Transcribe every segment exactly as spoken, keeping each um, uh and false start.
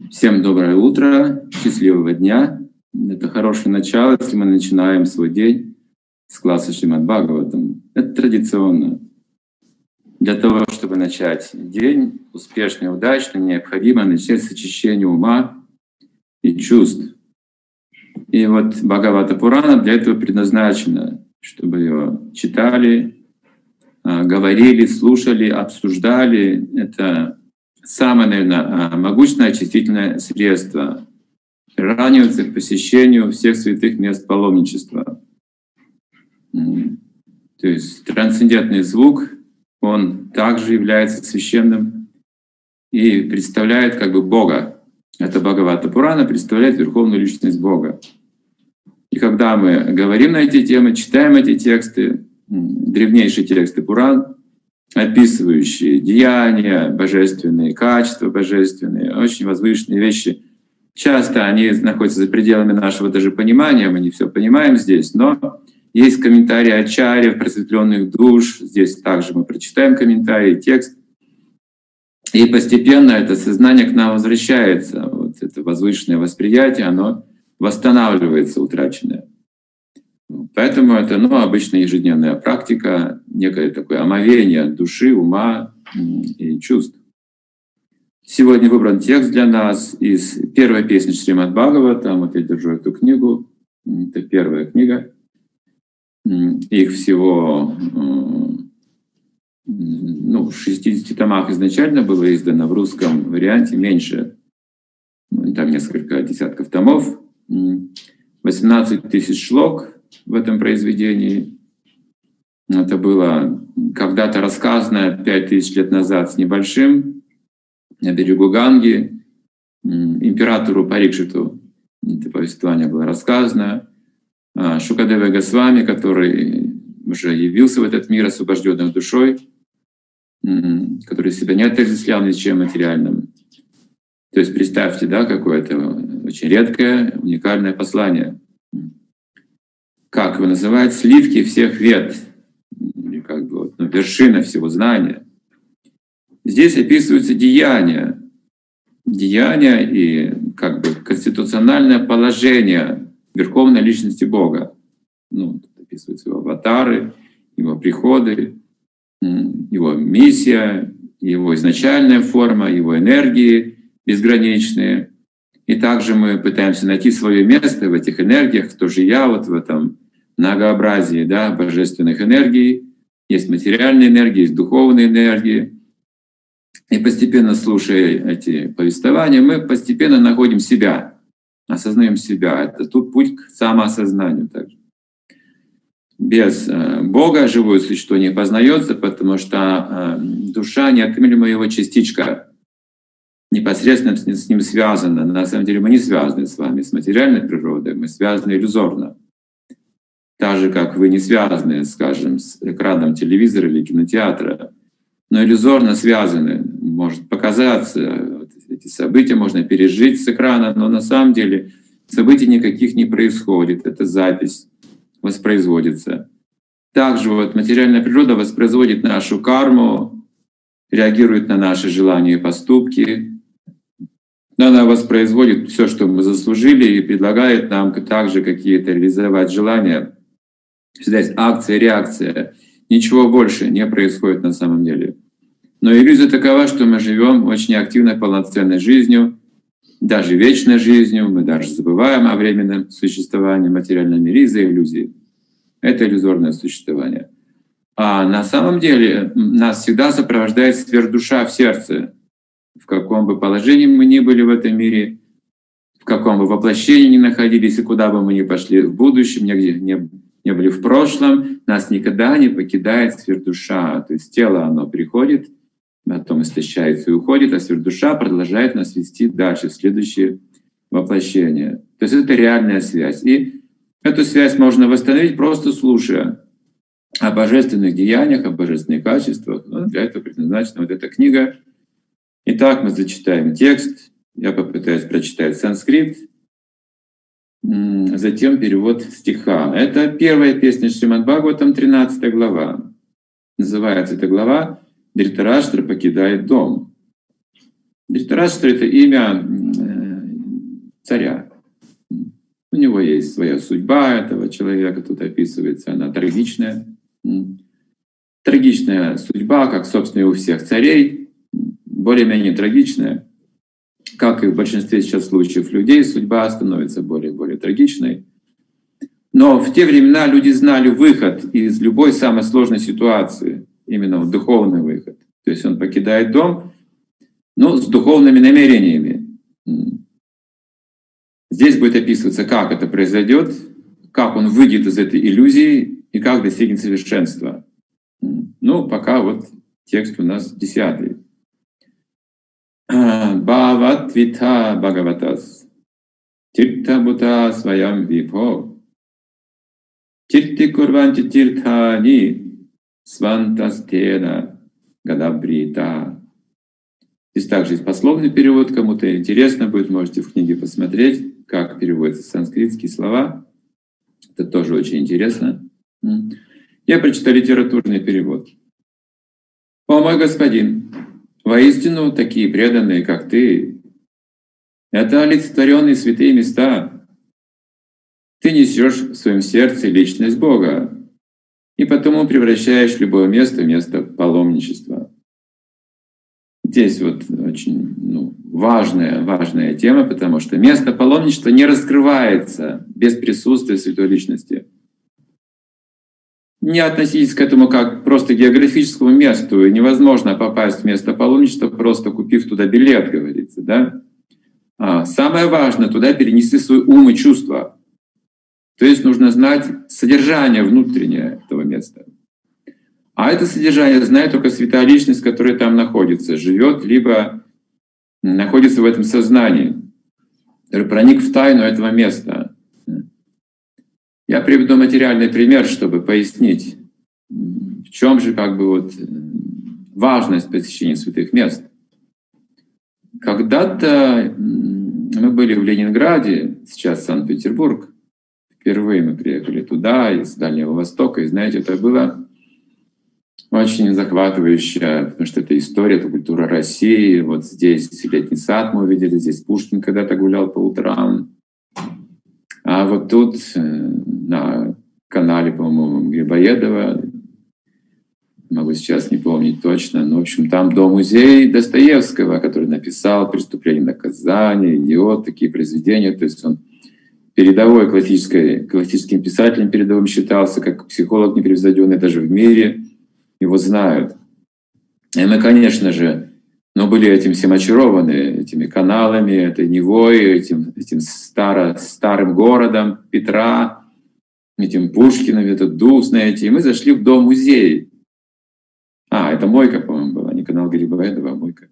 Всем доброе утро, счастливого дня. Это хорошее начало, если мы начинаем свой день с класса Шримад Бхагаватам. Это традиционно. Для того, чтобы начать день успешно и удачно, необходимо начать с очищения ума и чувств. И вот Бхагавата Пурана для этого предназначена, чтобы ее читали, говорили, слушали, обсуждали. Это самое, наверное, могущественное очистительное средство, приравнивается к посещению всех святых мест паломничества. То есть трансцендентный звук, он также является священным и представляет как бы Бога. Это Бхагавата Пурана представляет верховную личность Бога. И когда мы говорим на эти темы, читаем эти тексты, древнейшие тексты Пуран, описывающие деяния божественные, качества божественные, очень возвышенные вещи. Часто они находятся за пределами нашего даже понимания, мы не все понимаем здесь, но есть комментарии ачарьев, просветленных душ, здесь также мы прочитаем комментарии, текст. И постепенно это сознание к нам возвращается, вот это возвышенное восприятие, оно восстанавливается утраченное. Поэтому это ну, обычная ежедневная практика, некое такое омовение души, ума и чувств. Сегодня выбран текст для нас из первой песни Шримад Бхагаватам. Вот я держу эту книгу. Это первая книга. Их всего ну, в шестидесяти томах изначально было издано, в русском варианте меньше. Там несколько десятков томов. восемнадцать тысяч шлок в этом произведении. Это было когда-то рассказано пять тысяч лет назад с небольшим на берегу Ганги императору Парикшиту. Это повествование было рассказано. Шукадева Госвами, который уже явился в этот мир освобожденной душой, который себя не отождествлял ни с чем материальным. То есть представьте, да, какое-то очень редкое, уникальное послание. Как его называют, сливки всех вед, или как бы вот, ну, вершина всего знания. Здесь описываются деяния, деяния и как бы конституциональное положение верховной личности Бога. Ну, тут описываются его аватары, его приходы, его миссия, его изначальная форма, его энергии безграничные. И также мы пытаемся найти свое место в этих энергиях, кто же я вот в этом многообразии, да, божественных энергий. Есть материальные энергии, есть духовные энергии. И постепенно, слушая эти повествования, мы постепенно находим себя, осознаем себя. Это тут путь к самоосознанию также. Без Бога живое существо не познается, потому что душа неотъемлемая его частичка. Непосредственно с ним связано. На самом деле мы не связаны с вами, с материальной природой, мы связаны иллюзорно. Так же, как вы не связаны, скажем, с экраном телевизора или кинотеатра, но иллюзорно связаны. Может показаться, эти события можно пережить с экрана, но на самом деле событий никаких не происходит. Это запись воспроизводится. Также вот материальная природа воспроизводит нашу карму, реагирует на наши желания и поступки. Она воспроизводит все, что мы заслужили, и предлагает нам также какие-то реализовать желания. Всегда есть акция, реакция. Ничего больше не происходит на самом деле. Но иллюзия такова, что мы живем очень активной, полноценной жизнью, даже вечной жизнью. Мы даже забываем о временном существовании в материальном мире из-за иллюзии. Это иллюзорное существование. А на самом деле нас всегда сопровождает сверхдуша в сердце. В каком бы положении мы ни были в этом мире, в каком бы воплощении ни находились, и куда бы мы ни пошли в будущем, нигде не, не были в прошлом, нас никогда не покидает сверхдуша. То есть тело, оно приходит, потом истощается и уходит, а сверхдуша продолжает нас вести дальше, в следующее воплощение. То есть это реальная связь. И эту связь можно восстановить, просто слушая о божественных деяниях, о божественных качествах. Ну, для этого предназначена вот эта книга. Итак, мы зачитаем текст. Я попытаюсь прочитать санскрит, затем перевод стиха. Это первая песня Шримад Бхагаватам, тринадцатая глава. Называется эта глава «Дритараштра покидает дом». Дритараштра — это имя царя. У него есть своя судьба этого человека, тут описывается, она трагичная. Трагичная судьба, как, собственно, и у всех царей, более-менее трагичная. Как и в большинстве сейчас случаев людей, судьба становится более и более трагичной. Но в те времена люди знали выход из любой самой сложной ситуации, именно вот духовный выход. То есть он покидает дом, но с духовными намерениями. Здесь будет описываться, как это произойдет, как он выйдет из этой иллюзии и как достигнет совершенства. Ну, пока вот текст у нас десятый. Бхават вита бхагаватас тирта бута сваям випо тирти курванти тиртани свантастена гадабрита. Здесь также есть пословный перевод, кому-то интересно будет, можете в книге посмотреть, как переводятся санскритские слова. Это тоже очень интересно. Я прочитал литературный перевод. «О мой господин, воистину такие преданные, как ты, это олицетворенные святые места. Ты несешь в своем сердце личность Бога и потому превращаешь любое место в место паломничества». Здесь вот очень ну, важная, важная тема, потому что место паломничества не раскрывается без присутствия святой личности. Не относитесь к этому как просто к географическому месту. Невозможно попасть в место паломничества, просто купив туда билет, говорится. Да? А самое важное — туда перенести свой ум и чувства. То есть нужно знать содержание внутреннее этого места. А это содержание знает только святая личность, которая там находится, живет, либо находится в этом сознании, который проник в тайну этого места. Я приведу материальный пример, чтобы пояснить, в чем же как бы вот важность посещения святых мест. Когда-то мы были в Ленинграде, сейчас Санкт-Петербург. Впервые мы приехали туда, из Дальнего Востока, и знаете, это было очень захватывающе, потому что это история, это культура России. Вот здесь летний сад мы увидели, здесь Пушкин когда-то гулял по утрам. А вот тут на канале, по-моему, Грибоедова, могу сейчас не помнить точно, но, в общем, там дом-музей Достоевского, который написал «Преступление и наказание», «Идиот», такие произведения. То есть он передовой классической, классическим писателем передовым считался, как психолог непревзойденный даже в мире. Его знают. И мы, конечно же, но были этим всем очарованы, этими каналами, этой Невой, этим, этим старо, старым городом Петра, этим Пушкиным, этот дух, знаете. И мы зашли в дом-музей. А, это Мойка, по-моему, была, не канал Грибоедова, а Мойка.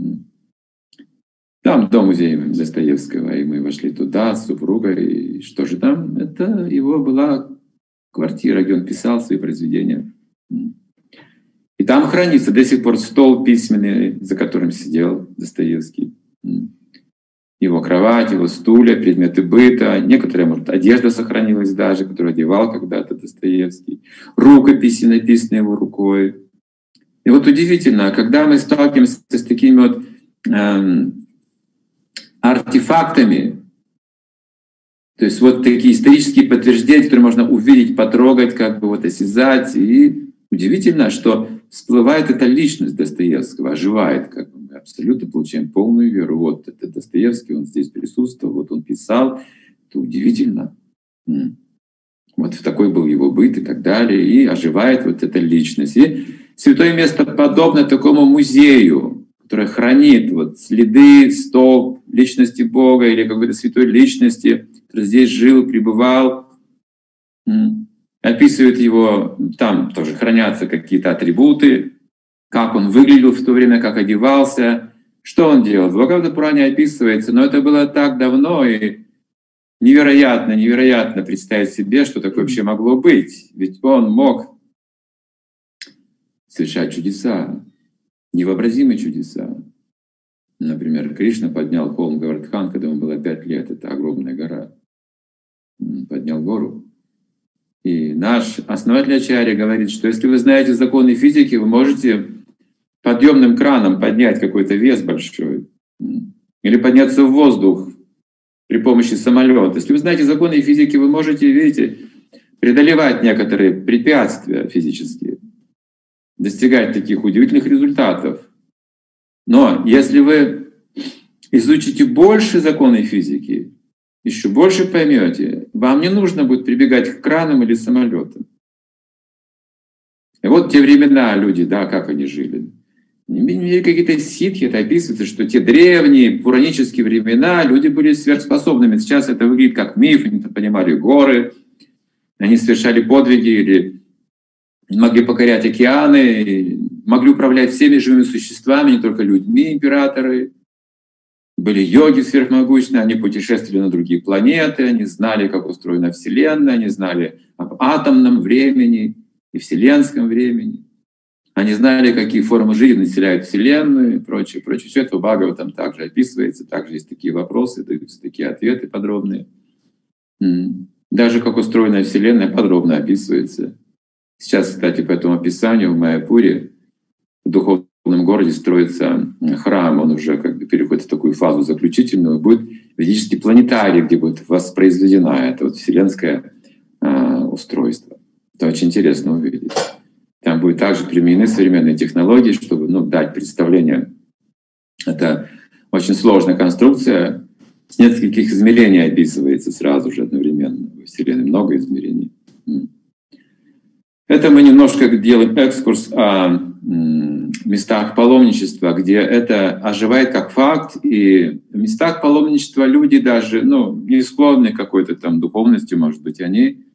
Там дом-музей Достоевского, и мы вошли туда с супругой. И что же там? Это его была квартира, где он писал свои произведения. И там хранится до сих пор стол письменный, за которым сидел Достоевский. Его кровать, его стулья, предметы быта. Некоторая, может, одежда сохранилась даже, которую одевал когда-то Достоевский. Рукописи, написанные его рукой. И вот удивительно, когда мы сталкиваемся с такими вот эм, артефактами, то есть вот такие исторические подтверждения, которые можно увидеть, потрогать, как бы вот осязать. И удивительно, что всплывает эта личность Достоевского, оживает, как бы мы абсолютно получаем полную веру. Вот это Достоевский, он здесь присутствовал, вот он писал. Это удивительно. Вот такой был его быт и так далее. И оживает вот эта личность. И святое место подобно такому музею, который хранит вот следы, стоп личности Бога или какой-то святой личности, который здесь жил, пребывал. Описывает его, там тоже хранятся какие-то атрибуты, как он выглядел в то время, как одевался, что он делал. В Бхагавата-пуране описывается, но это было так давно, и невероятно, невероятно представить себе, что такое вообще могло быть. Ведь он мог совершать чудеса, невообразимые чудеса. Например, Кришна поднял холм Гавардхан, когда ему было пять лет, это огромная гора. Поднял гору. И наш основатель Ачарья говорит, что если вы знаете законы физики, вы можете подъемным краном поднять какой-то вес большой или подняться в воздух при помощи самолета. Если вы знаете законы физики, вы можете, видите, преодолевать некоторые препятствия физические, достигать таких удивительных результатов. Но если вы изучите больше законы физики, еще больше поймете, вам не нужно будет прибегать к кранам или самолетам. И вот те времена люди, да, как они жили. Какие-то ситхи, это описывается, что те древние пуранические времена люди были сверхспособными. Сейчас это выглядит как миф, они понимали горы, они совершали подвиги или могли покорять океаны, могли управлять всеми живыми существами, не только людьми, императоры. Были йоги сверхмогущие, они путешествовали на другие планеты, они знали, как устроена Вселенная, они знали об атомном времени и вселенском времени. Они знали, какие формы жизни населяют Вселенную и прочее, прочее. Все это в Бхагаватам также описывается, также есть такие вопросы, даются такие ответы подробные. Даже как устроена Вселенная подробно описывается. Сейчас, кстати, по этому описанию в Майяпуре, в духовном городе, строится храм, он уже как бы переходит в такую фазу заключительную, будет ведический планетарий, где будет воспроизведена это вот вселенское а, устройство. Это очень интересно увидеть. Там будут также применены современные технологии, чтобы ну, дать представление. Это очень сложная конструкция, с нескольких измерений описывается сразу же одновременно. В Вселенной много измерений. Это мы немножко делаем экскурс о местах паломничества, где это оживает как факт, и в местах паломничества люди даже, ну, не склонны к какой-то там духовности, может быть, они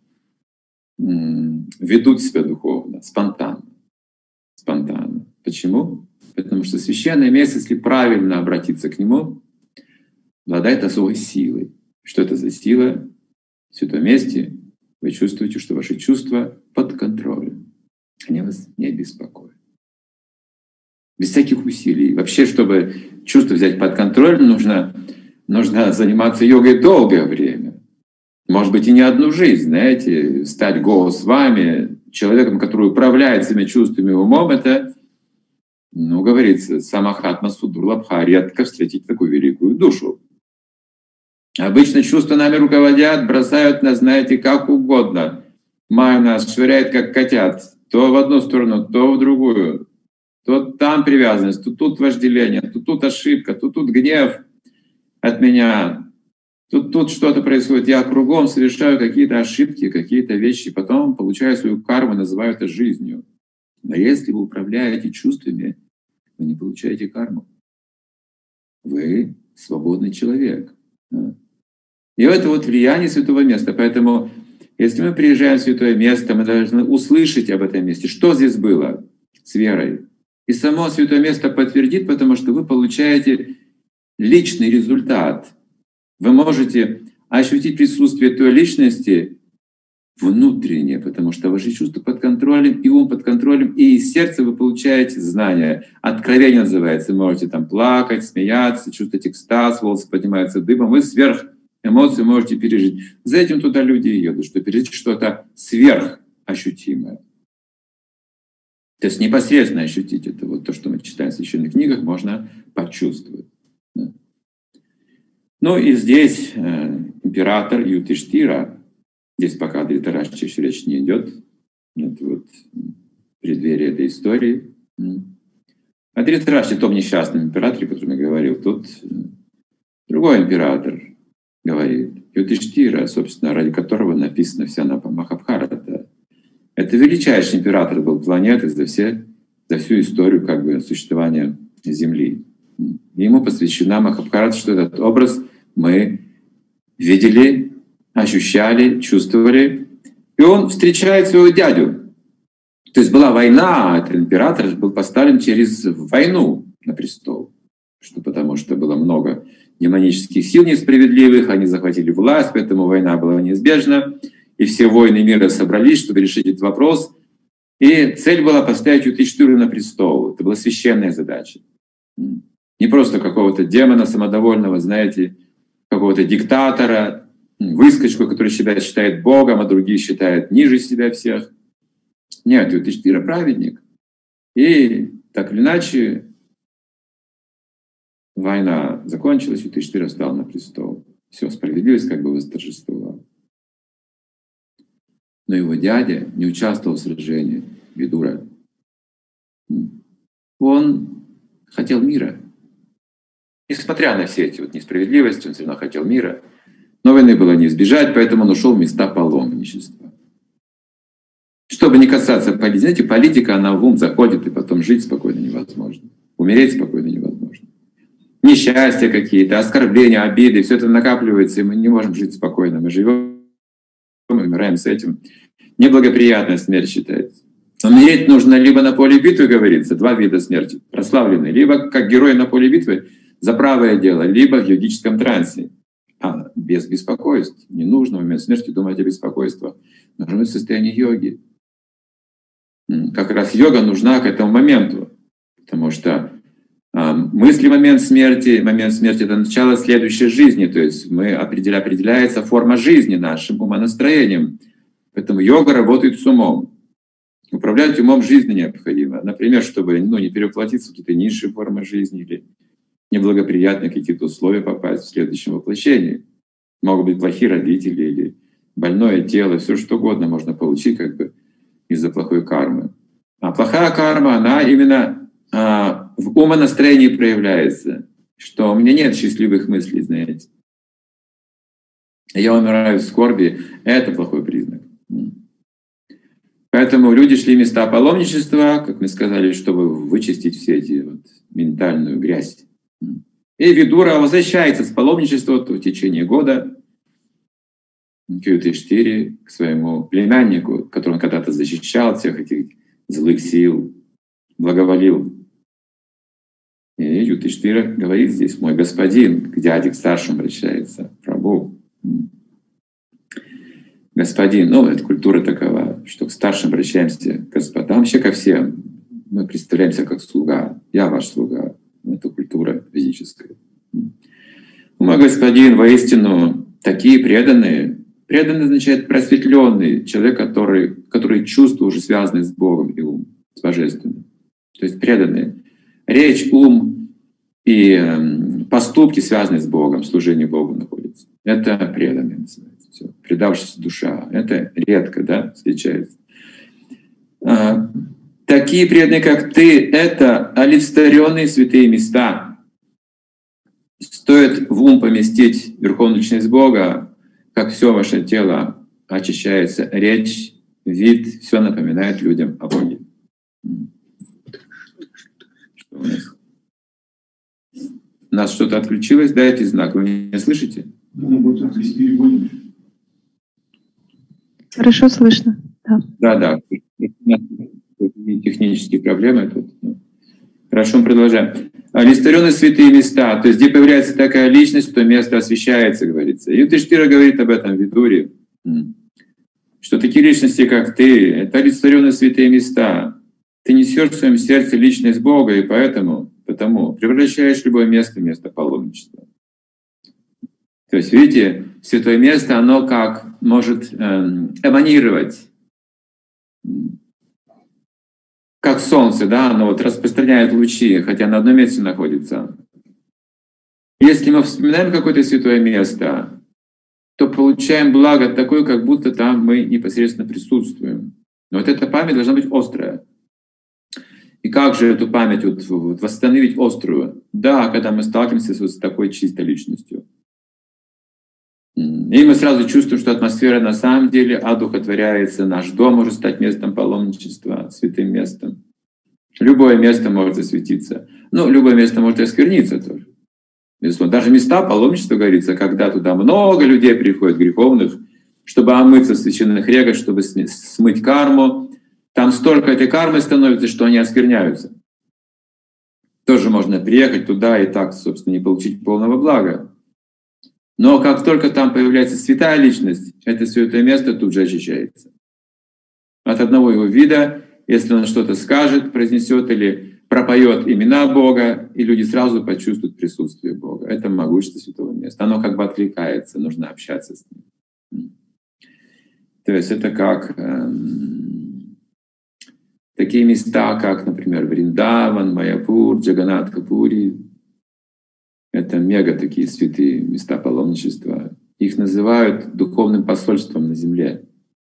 ведут себя духовно, спонтанно. Спонтанно. Почему? Потому что священное место, если правильно обратиться к нему, обладает особой силой. Что это за сила? В святом месте вы чувствуете, что ваши чувства под контролем. Они вас не беспокоят. Без всяких усилий. Вообще, чтобы чувство взять под контроль, нужно, нужно заниматься йогой долгое время. Может быть, и не одну жизнь, знаете, стать го с вами, человеком, который управляет своими чувствами и умом, это, ну, говорится, самахатма судурлабха, редко встретить такую великую душу. Обычно чувства нами руководят, бросают нас, знаете, как угодно. Майя нас швыряет, как котят, то в одну сторону, то в другую. То там привязанность, то тут вожделение, то тут ошибка, то тут гнев от меня. Тут, тут что-то происходит, я кругом совершаю какие-то ошибки, какие-то вещи, потом получаю свою карму, называю это жизнью. Но если вы управляете чувствами, вы не получаете карму. Вы свободный человек. И это вот влияние святого места. Поэтому, если мы приезжаем в святое место, мы должны услышать об этом месте, что здесь было с верой. И само святое место подтвердит, потому что вы получаете личный результат. Вы можете ощутить присутствие той личности внутренне, потому что ваши чувства под контролем, и ум под контролем, и из сердца вы получаете знания. Откровение называется. Вы можете там плакать, смеяться, чувствовать экстаз, волосы поднимаются дыбом. Вы сверх эмоций можете пережить. За этим туда люди и едут, что пережить что-то сверхощутимое. То есть непосредственно ощутить это. Вот то, что мы читаем в священных книгах, можно почувствовать. Ну и здесь э, император Юдхиштира, здесь пока о Дритараштре еще речь не идет, это вот преддверие этой истории. О Дритараштре, том несчастном императоре, о котором я говорил, тут другой император говорит. Юдхиштира, собственно, ради которого написана вся Махабхарата. Это величайший император был планеты за, все, за всю историю как бы, существования Земли. Ему посвящена Махабхарата, что этот образ мы видели, ощущали, чувствовали. И он встречает своего дядю. То есть была война, а этот император был поставлен через войну на престол. Что потому что было много демонических сил несправедливых, они захватили власть, поэтому война была неизбежна. И все воины мира собрались, чтобы решить этот вопрос. И цель была поставить Юдхиштиру на престол. Это была священная задача. Не просто какого-то демона самодовольного, знаете, какого-то диктатора, выскочку, который себя считает Богом, а другие считают ниже себя всех. Нет, Юдхиштира праведник. И так или иначе война закончилась, Юдхиштира встал на престол. Все, справедливость как бы восторжествовала. Но его дядя не участвовал в сражении Видура. Он хотел мира. Несмотря на все эти вот несправедливости, он все равно хотел мира. Но войны было не избежать, поэтому он ушел в места паломничества. Чтобы не касаться политики, знаете, политика, она в ум заходит, и потом жить спокойно невозможно. Умереть спокойно невозможно. Несчастья какие-то, оскорбления, обиды, все это накапливается, и мы не можем жить спокойно. Мы живем, мы умираем с этим. Неблагоприятная смерть считается. Умереть нужно либо на поле битвы, говорится, два вида смерти, прославленные, либо как герой на поле битвы за правое дело, либо в йогическом трансе. А без беспокойств. Не нужно в момент смерти думать о беспокойстве. Нужно быть в состоянии йоги. Как раз йога нужна к этому моменту, потому что э, мысли в момент смерти, момент смерти — это начало следующей жизни, то есть мы определя, определяется форма жизни нашим умонастроением. Поэтому йога работает с умом. Управлять умом жизни необходимо. Например, чтобы ну, не перевоплотиться в какие-то низшие формы жизни или неблагоприятные какие-то условия попасть в следующем воплощении. Могут быть плохие родители или больное тело, все что угодно можно получить как бы из-за плохой кармы. А плохая карма, она именно а, в умонастроении проявляется, что у меня нет счастливых мыслей, знаете. Я умираю в скорби, это плохой признак. Поэтому люди шли в места паломничества, как мы сказали, чтобы вычистить все эти вот ментальную грязь. И Видура возвращается с паломничества в течение года к Юдхиштире, к своему племяннику, которого он когда-то защищал от всех этих злых сил, благоволил. И Юдхиштира говорит здесь: мой господин, к дяде, к старшему обращается, Прабху. Господин, ну, эта культура такова, что к старшим обращаемся, к господам, вообще ко всем. Мы представляемся как слуга. Я ваш слуга. Это культура физическая. Мой господин, воистину, такие преданные. Преданный означает просветленный человек, который, который чувства уже связаны с Богом и ум, с Божественным. То есть преданные. Речь, ум и э, поступки связаны с Богом, служение Богу находится. Это преданные называется. Все. Предавшаяся душа. Это редко, да, встречается. А, такие преданные, как ты, это олицетворенные святые места. Стоит в ум поместить Верховную Личность Бога, как все ваше тело очищается, речь, вид, все напоминает людям о Боге. Что у нас? У нас что-то отключилось? Дайте знак. Вы меня слышите? Хорошо слышно. Да, да. да. Технические проблемы тут. Хорошо, мы продолжаем. Олицетворенные святые места, то есть где появляется такая личность, то место освящается, говорится. И Юдхиштира говорит об этом в Видуре, что такие личности, как ты, это олицетворенные святые места. Ты несешь в своем сердце личность Бога, и поэтому, потому превращаешь любое место в место паломничества. То есть, видите, святое место, оно как может эм, эманировать, как солнце, да, оно вот распространяет лучи, хотя на одном месте находится. Если мы вспоминаем какое-то святое место, то получаем благо такое, как будто там мы непосредственно присутствуем. Но вот эта память должна быть острая. И как же эту память вот, вот, восстановить острую? Да, когда мы сталкиваемся с, вот, с такой чистой личностью. И мы сразу чувствуем, что атмосфера на самом деле одухотворяется. Наш дом может стать местом паломничества, святым местом. Любое место может осветиться. Ну, любое место может оскверниться тоже. Безусловно. Даже места паломничества, говорится, когда туда много людей приходит, греховных, чтобы омыться в священных реках, чтобы смыть карму. Там столько этой кармы становится, что они оскверняются. Тоже можно приехать туда и так, собственно, не получить полного блага. Но как только там появляется святая личность, это святое место тут же очищается. От одного его вида, если он что-то скажет, произнесет или пропоет имена Бога, и люди сразу почувствуют присутствие Бога. Это могущество святого места. Оно как бы откликается, нужно общаться с ним. То есть это как эм, такие места, как, например, Вриндаван, Майяпур, Джаганнатха-пури. Это мега такие святые места паломничества. Их называют духовным посольством на земле.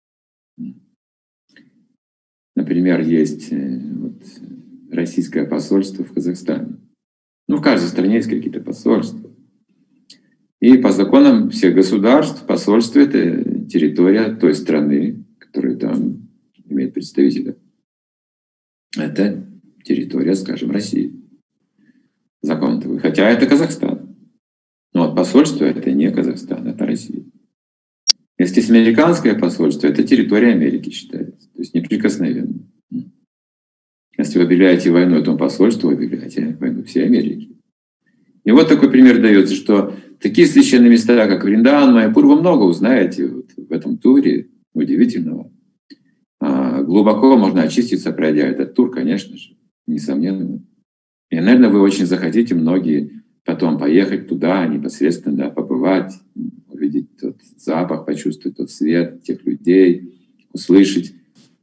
Например, есть вот российское посольство в Казахстане. Ну, в каждой стране есть какие-то посольства. И по законам всех государств посольство — это территория той страны, которая там имеет представителя. Это территория, скажем, России. Закон такой. Хотя это Казахстан. Но вот посольство — это не Казахстан, это Россия. Если есть американское посольство, это территория Америки считается. То есть неприкосновенно. Если вы объявляете войну этому посольству, вы объявляете войну всей Америки. И вот такой пример дается, что такие священные места, как Вриндан, Майяпур, вы много узнаете вот в этом туре удивительного. А, глубоко можно очиститься, пройдя этот тур, конечно же, несомненно. И, наверное, вы очень захотите, многие, потом поехать туда, непосредственно да, побывать, увидеть тот запах, почувствовать тот свет тех людей, услышать.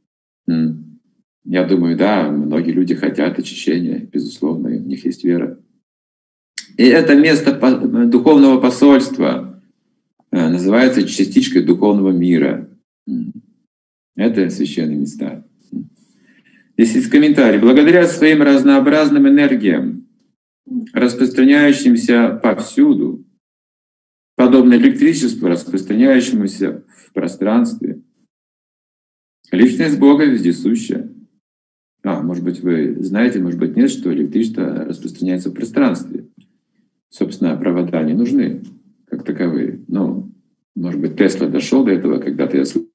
Я думаю, да, многие люди хотят очищения, безусловно, и у них есть вера. И это место духовного посольства называется частичкой духовного мира. Это священные места. Здесь есть комментарий. Благодаря своим разнообразным энергиям, распространяющимся повсюду, подобно электричеству, распространяющемуся в пространстве, личность Бога вездесущая. А, может быть, вы знаете, может быть, нет, что электричество распространяется в пространстве. Собственно, провода не нужны, как таковые. Ну, может быть, Тесла дошел до этого, когда-то я слышал.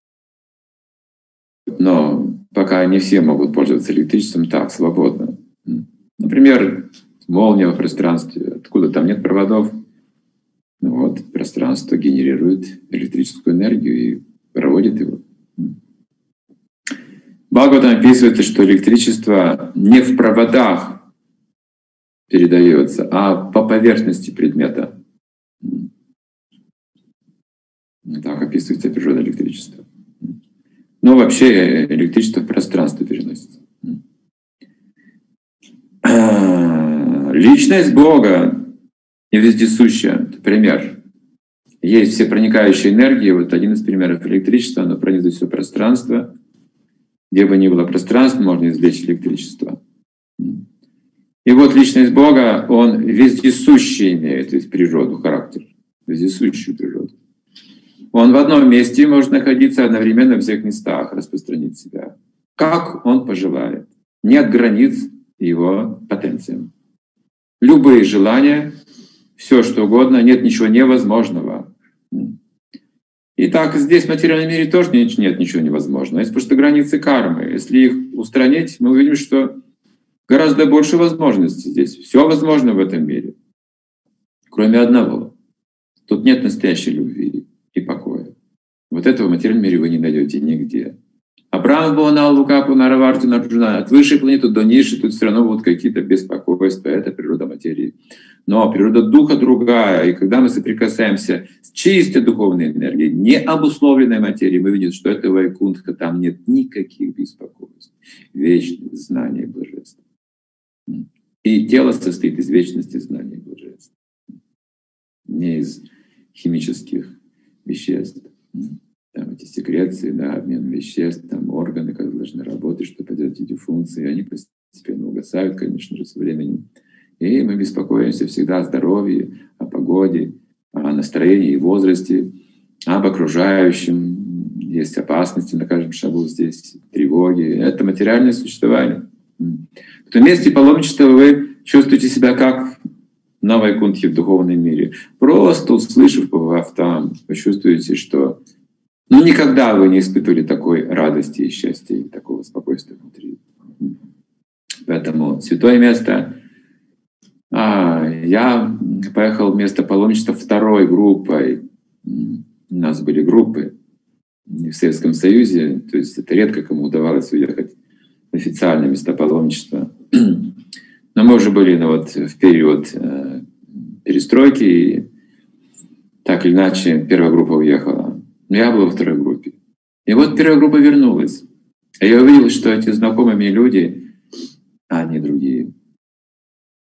Но пока не все могут пользоваться электричеством так, свободно. Например, молния в пространстве, откуда там нет проводов. Ну вот, пространство генерирует электрическую энергию и проводит его. Бхагаватам описывается, что электричество не в проводах передается, а по поверхности предмета. Так описывается природа электричества. Но вообще электричество в пространство переносится. Личность Бога и вездесущая. Пример. Есть всепроникающая энергия. Вот один из примеров электричества, оно пронизывает все пространство. Где бы ни было пространство, можно извлечь электричество. И вот личность Бога, Он вездесущий имеет, то есть природу, характер, вездесущую природу. Он в одном месте может находиться одновременно в всех местах, распространить себя, как Он пожелает. Нет границ Его потенциям. Любые желания, все что угодно, нет ничего невозможного. Итак, здесь в материальном мире тоже нет ничего невозможного. Есть просто границы кармы. Если их устранить, мы увидим, что гораздо больше возможностей здесь. Все возможно в этом мире, кроме одного. Тут нет настоящей любви и покоя. Вот этого в материальном мире вы не найдете нигде. Абрахма Бхавана Лукапу Нараварти Нарджуна. От высшей планеты до низшей тут все равно будут какие-то беспокойства. Это природа материи. Но природа духа другая. И когда мы соприкасаемся с чистой духовной энергией, не обусловленной материей, мы видим, что это Вайкунтха, там нет никаких беспокойств. Вечное знание и блаженство. И тело состоит из вечности знания и блаженства. Не из химических веществ. Там эти секреции, да, обмен веществ, там органы, как должны работать, чтобы делать эти функции, они постепенно угасают, конечно же, со временем. И мы беспокоимся всегда о здоровье, о погоде, о настроении и возрасте, об окружающем. Есть опасности на каждом шагу здесь, тревоги. Это материальное существование. В том месте паломничества вы чувствуете себя как на Вайкунтхе в духовном мире. Просто услышав, побывав там, вы чувствуете, что ну, никогда вы не испытывали такой радости и счастья, и такого спокойствия внутри. Поэтому святое место. А, я поехал в место паломничества второй группой. У нас были группы в Советском Союзе, то есть это редко кому удавалось уехать в официальное место паломничества. Но мы уже были ну, вот, в период э, перестройки, и так или иначе первая группа уехала. Но я был во второй группе. И вот первая группа вернулась. И я увидел, что эти знакомые мне люди, а они другие.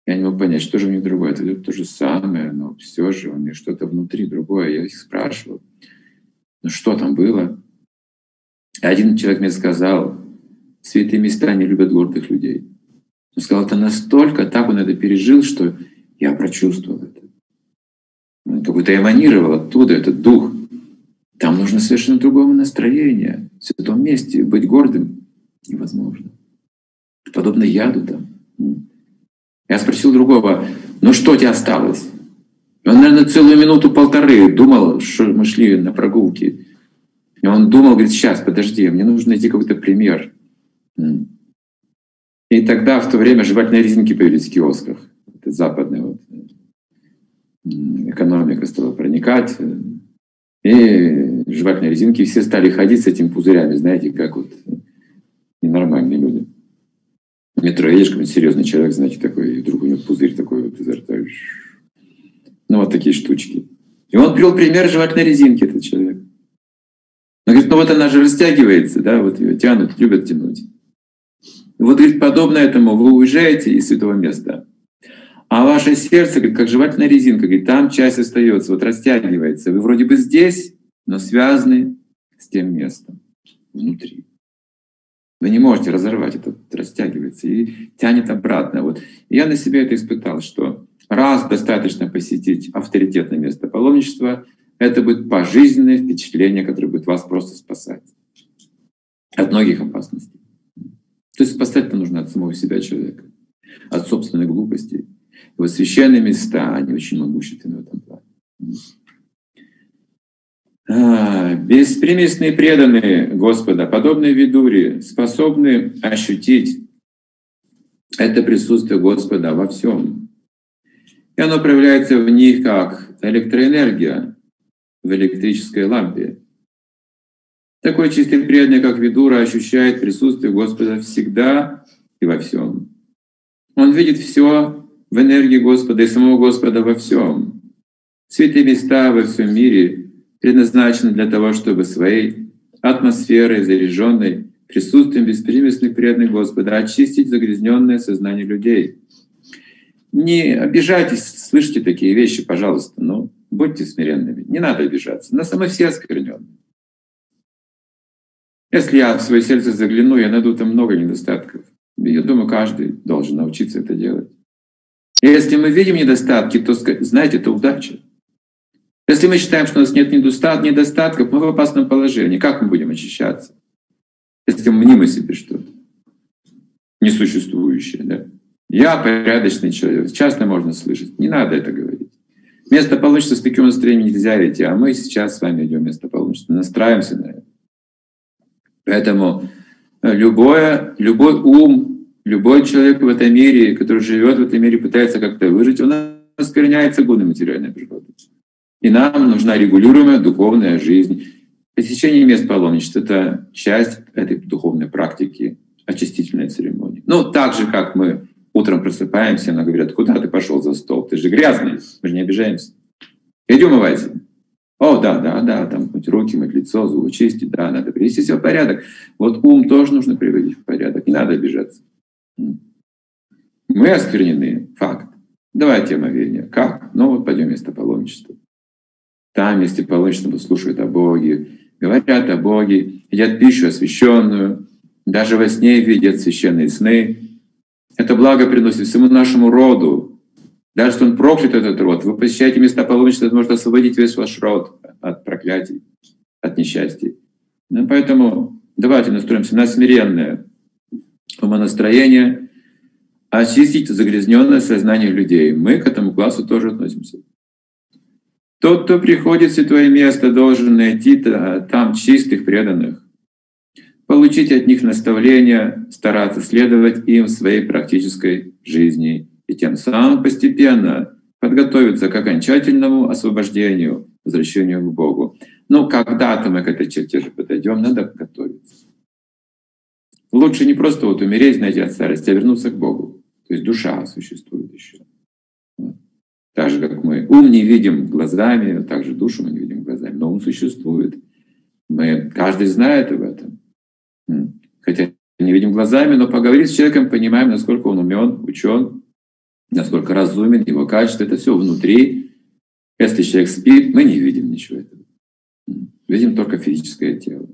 Я не мог понять, что же у них другое. Это то же самое, но все же у них что-то внутри другое. Я их спрашивал, ну что там было? И один человек мне сказал, святые места не любят гордых людей. Он сказал, это настолько, так он это пережил, что я прочувствовал это. Он как-то эманировал оттуда, этот дух. Там нужно совершенно другое настроение. В святом месте быть гордым невозможно. Подобно яду там. Я спросил другого, ну что у тебя осталось? Он, наверное, целую минуту-полторы думал, что мы шли на прогулки. И он думал, говорит, сейчас, подожди, мне нужно найти какой-то пример. И тогда в то время жевательные резинки появились в киосках. Это западная вот экономика стала проникать. И жевательные резинки, все стали ходить с этими пузырями, знаете, как вот ненормальные люди. В метро едешь, какой-нибудь серьезный человек, знаете, такой, и вдруг у него пузырь такой вот изо рта. Ну, вот такие штучки. И он привел пример жевательной резинки, этот человек. Он говорит, ну вот она же растягивается, да, вот ее тянут, любят тянуть. И вот, говорит, подобно этому вы уезжаете из святого места, а ваше сердце, говорит, как жевательная резинка, говорит, там часть остается, вот растягивается. Вы вроде бы здесь, но связаны с тем местом внутри. Вы не можете разорвать, это растягивается и тянет обратно. Вот. И я на себе это испытал, что раз достаточно посетить авторитетное место паломничества, это будет пожизненное впечатление, которое будет вас просто спасать от многих опасностей. То есть спасать-то нужно от самого себя человека, от собственной глупости. И вот священные места, они очень могущественны в этом плане. А, беспримесные преданные Господа, подобные Видуре, способны ощутить это присутствие Господа во всем. И оно проявляется в них как электроэнергия в электрической лампе. Такой чистый преданный, как Видура, ощущает присутствие Господа всегда и во всем. Он видит все в энергии Господа и самого Господа во всем. Святые места во всем мире предназначены для того, чтобы своей атмосферой, заряженной присутствием беспримесных преданных Господа, очистить загрязненное сознание людей. Не обижайтесь, слышите такие вещи, пожалуйста, но будьте смиренными. Не надо обижаться. На самом все оскверненные. Если я в свое сердце загляну, я найду там много недостатков. Я думаю, каждый должен научиться это делать. И если мы видим недостатки, то, знаете, это удача. Если мы считаем, что у нас нет недостатков, мы в опасном положении. Как мы будем очищаться? Если мы мним о себе что-то несуществующее. Да? Я порядочный человек. Часто можно слышать. Не надо это говорить. Место паломничества с таким настроением нельзя идти, а мы сейчас с вами идем в место паломничества. Настраиваемся на это. Поэтому любое, любой ум, любой человек в этом мире, который живет в этом мире, пытается как-то выжить, он оскверняется гуной материальной природы. И нам нужна регулируемая духовная жизнь. Посещение мест паломничества — это часть этой духовной практики, очистительной церемонии. Ну, так же, как мы утром просыпаемся, нам говорят, куда ты пошел за стол? Ты же грязный, мы же не обижаемся. Иди умывайся. О, да, да, да, там мыть руки, мыть лицо, зубы чистить, да, надо привести себя в порядок. Вот ум тоже нужно приводить в порядок, не надо обижаться. Мы осквернены, факт. Давайте омовение. Как? Ну вот пойдем в место паломничества. Там вместе паломничества слушают о Боге, говорят о Боге, едят пищу освященную, даже во сне видят священные сны. Это благо приносит всему нашему роду. Даже что он проклят, этот род, вы посещаете места паломничества, это может освободить весь ваш род от проклятий, от несчастий. Ну, поэтому давайте настроимся на смиренное умонастроение, очистить загрязненное сознание людей. Мы к этому классу тоже относимся. Тот, кто приходит в святое место, должен найти там чистых преданных, получить от них наставления, стараться следовать им в своей практической жизни и тем самым постепенно подготовиться к окончательному освобождению, возвращению к Богу. Но когда-то мы к этой черте же подойдем, надо готовиться. Лучше не просто вот умереть, знаете, от старости, а вернуться к Богу. То есть душа существует еще. Так же, как мы ум не видим глазами, так же душу мы не видим глазами, но ум существует. Мы, каждый знает об этом. Хотя не видим глазами, но поговорив с человеком, понимаем, насколько он умен, учен. насколько разумен, его качество, это все внутри. Если человек спит, мы не видим ничего этого. Видим только физическое тело.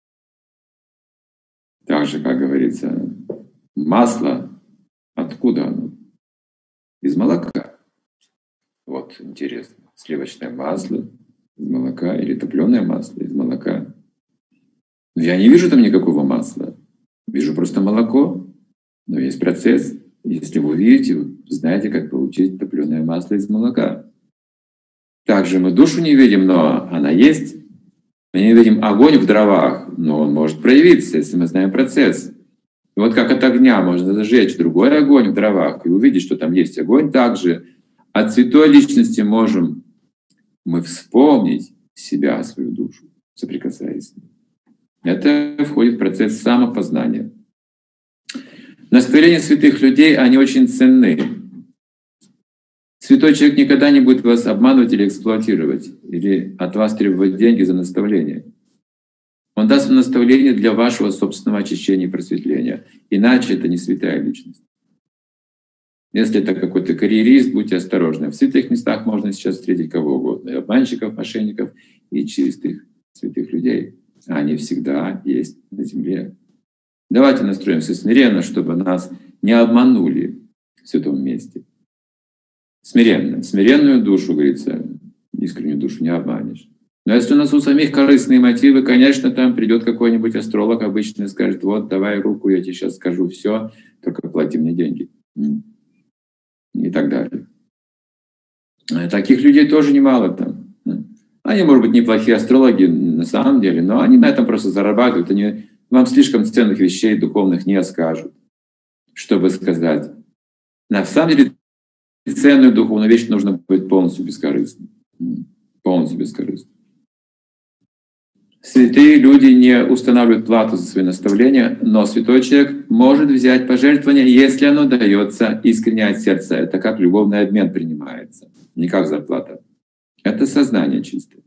Так же, как говорится, масло, откуда оно? Из молока. Вот интересно. Сливочное масло из молока или топленое масло из молока. Я не вижу там никакого масла. Вижу просто молоко. Но есть процесс. Если вы увидите, вы знаете, как получить топленое масло из молока. Также мы душу не видим, но она есть. Мы не видим огонь в дровах, но он может проявиться, если мы знаем процесс. И вот как от огня можно зажечь другой огонь в дровах и увидеть, что там есть огонь, также от святой личности можем мы вспомнить себя, свою душу, соприкасаясь с ней. Это входит в процесс самопознания. Наставления святых людей, они очень ценны. Святой человек никогда не будет вас обманывать или эксплуатировать, или от вас требовать деньги за наставление. Он даст вам наставление для вашего собственного очищения и просветления. Иначе это не святая личность. Если это какой-то карьерист, будьте осторожны. В святых местах можно сейчас встретить кого угодно. И обманщиков, мошенников, и чистых святых людей. Они всегда есть на земле. Давайте настроимся смиренно, чтобы нас не обманули в святом месте. Смиренно. Смиренную душу, говорится, искреннюю душу не обманешь. Но если у нас у самих корыстные мотивы, конечно, там придет какой-нибудь астролог обычно и скажет: вот, давай руку, я тебе сейчас скажу все, только плати мне деньги. И так далее. Таких людей тоже немало там. Они, может быть, неплохие астрологи на самом деле, но они на этом просто зарабатывают. Они вам слишком ценных вещей духовных не скажут, чтобы сказать. На самом деле ценную духовную вещь нужно быть полностью бескорыстным. Полностью бескорыстным. Святые люди не устанавливают плату за свои наставления, но святой человек может взять пожертвование, если оно дается искренне от сердца. Это как любовный обмен принимается, не как зарплата. Это сознание чистое.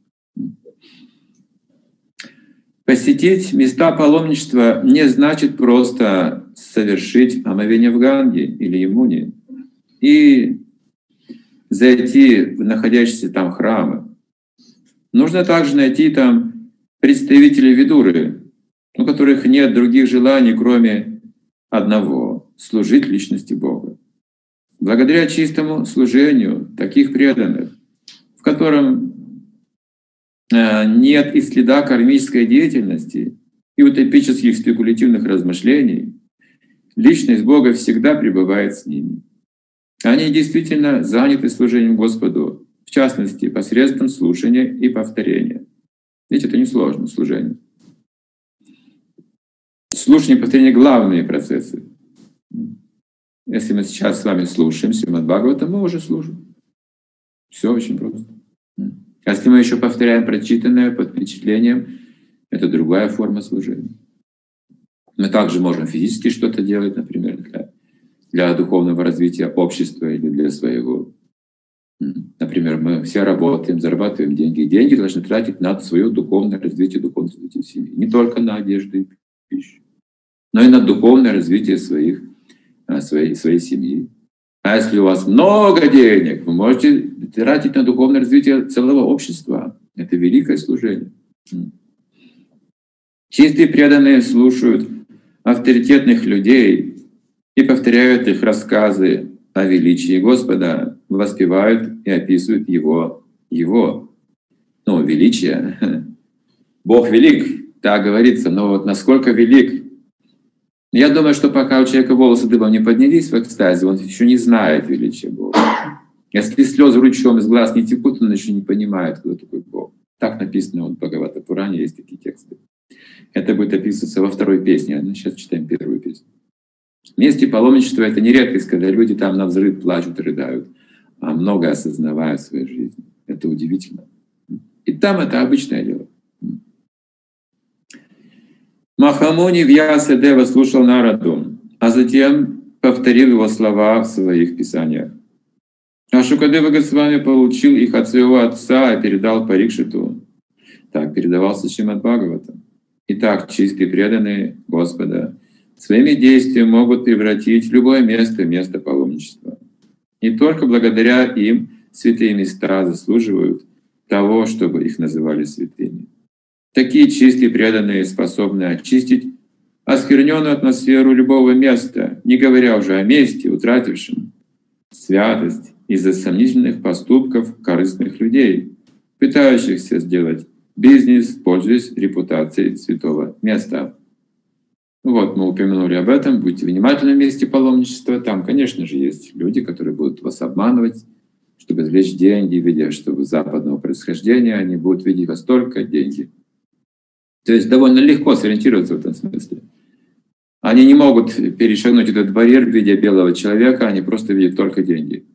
Посетить места паломничества не значит просто совершить омовение в Ганге или Ямуне и зайти в находящиеся там храмы. Нужно также найти там представителей Видуры, у которых нет других желаний, кроме одного — служить личности Бога. Благодаря чистому служению таких преданных, в котором нет и следа кармической деятельности и утопических спекулятивных размышлений, личность Бога всегда пребывает с ними. Они действительно заняты служением Господу, в частности, посредством слушания и повторения. Видите, это несложно, служение. Слушание и повторение — главные процессы. Если мы сейчас с вами слушаем Сримад Бхагаватам, мы уже слушаем. Все очень просто. Если мы еще повторяем прочитанное под впечатлением, это другая форма служения. Мы также можем физически что-то делать, например, для, для духовного развития общества или для своего. Например, мы все работаем, зарабатываем деньги. Деньги должны тратить на свое духовное развитие, духовное развитие семьи. Не только на одежду и пищу, но и на духовное развитие своих, своей, своей семьи. А если у вас много денег, вы можете тратить на духовное развитие целого общества. Это великое служение. Чистые преданные слушают авторитетных людей и повторяют их рассказы о величии Господа, воспевают и описывают Его, Его. Ну, величие. Бог велик, так говорится, но вот насколько велик. Я думаю, что пока у человека волосы дыбом не поднялись в экстазе, он еще не знает величия Бога. Если слезы ручьем из глаз не текут, он еще не понимает, кто такой Бог. Так написано вот в Бхагавата Пуране, есть такие тексты. Это будет описываться во второй песне, а мы сейчас читаем первую песню. Вместе паломничества — это не редкость, когда люди там навзрыд плачут, рыдают, а много осознавая в своей жизни. Это удивительно. И там это обычное дело. Махамуни Вьяса Дева слушал Нараду, а затем повторил его слова в своих писаниях. А Шукадева Госвами получил их от своего отца и передал Парикшиту. Так передавался Шримад Бхагаватам. Итак, чистые преданные Господа своими действиями могут превратить любое место в место паломничества. И только благодаря им святые места заслуживают того, чтобы их называли святыми. Такие чистые, преданные способны очистить оскверненную атмосферу любого места, не говоря уже о месте, утратившем святость из-за сомнительных поступков корыстных людей, пытающихся сделать бизнес, пользуясь репутацией святого места. Вот, мы упомянули об этом. Будьте внимательны в месте паломничества. Там, конечно же, есть люди, которые будут вас обманывать, чтобы извлечь деньги, видя, что вы западного происхождения, они будут видеть вас только деньги. То есть довольно легко сориентироваться в этом смысле. Они не могут перешагнуть этот барьер, видя белого человека, они просто видят только деньги.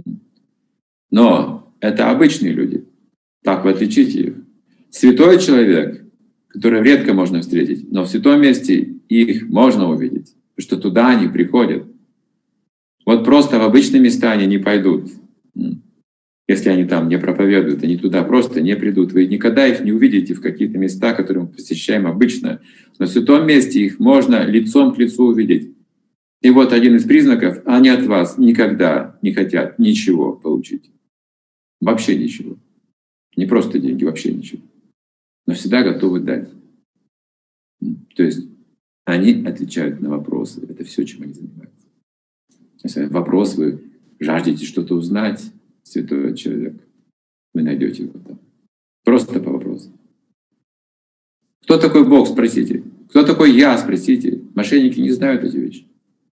Но это обычные люди. Так вы отличите их. Святой человек, которого редко можно встретить, но в святом месте их можно увидеть, потому что туда они приходят. Вот просто в обычные места они не пойдут. Если они там не проповедуют, они туда просто не придут. Вы никогда их не увидите в какие-то места, которые мы посещаем обычно. Но в святом месте их можно лицом к лицу увидеть. И вот один из признаков: они от вас никогда не хотят ничего получить. Вообще ничего. Не просто деньги, вообще ничего. Но всегда готовы дать. То есть они отвечают на вопросы. Это все, чем они занимаются. Если вопрос, вы жаждете что-то узнать, святой человек, вы найдете его там. Просто по вопросу. Кто такой Бог, спросите. Кто такой я, спросите. Мошенники не знают эти вещи.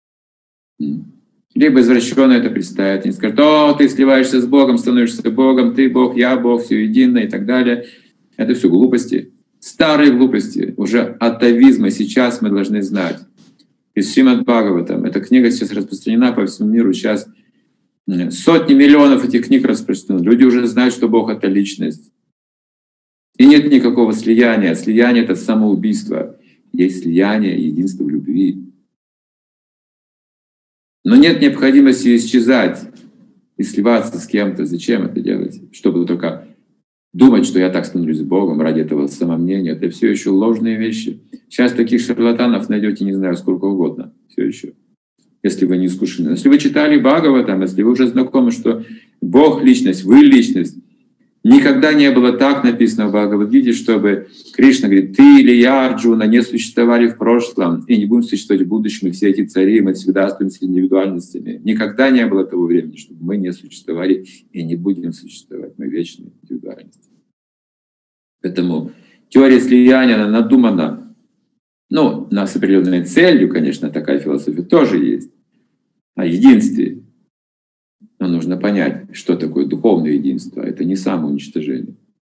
Либо извращенно это представят, они скажут: о, ты сливаешься с Богом, становишься Богом, ты Бог, я Бог, все едино и так далее. Это все глупости. Старые глупости. Уже атовизма сейчас мы должны знать. Из Шримад Бхагаватам. Эта книга сейчас распространена по всему миру. Сейчас сотни миллионов этих книг распространены. Люди уже знают, что Бог — это личность. И нет никакого слияния. Слияние — это самоубийство. Есть слияние, единство в любви. Но нет необходимости исчезать и сливаться с кем-то. Зачем это делать? Чтобы только думать, что я так становлюсь Богом ради этого самомнения. Это все еще ложные вещи. Сейчас таких шарлатанов найдете, не знаю, сколько угодно. Все еще. Если вы не искушены. Если вы читали Бхагаватам, если вы уже знакомы, что Бог — личность, вы — личность, никогда не было так написано в Бхагавад-гите, чтобы Кришна говорит: ты или я, Арджуна, не существовали в прошлом и не будем существовать в будущем, и все эти цари, мы всегда остаемся индивидуальностями. Никогда не было того времени, чтобы мы не существовали и не будем существовать. Мы вечные индивидуальности. Поэтому теория слияния, она надумана. Ну, у нас с определенной целью, конечно, такая философия тоже есть. О единстве. Но нужно понять, что такое духовное единство. Это не самоуничтожение.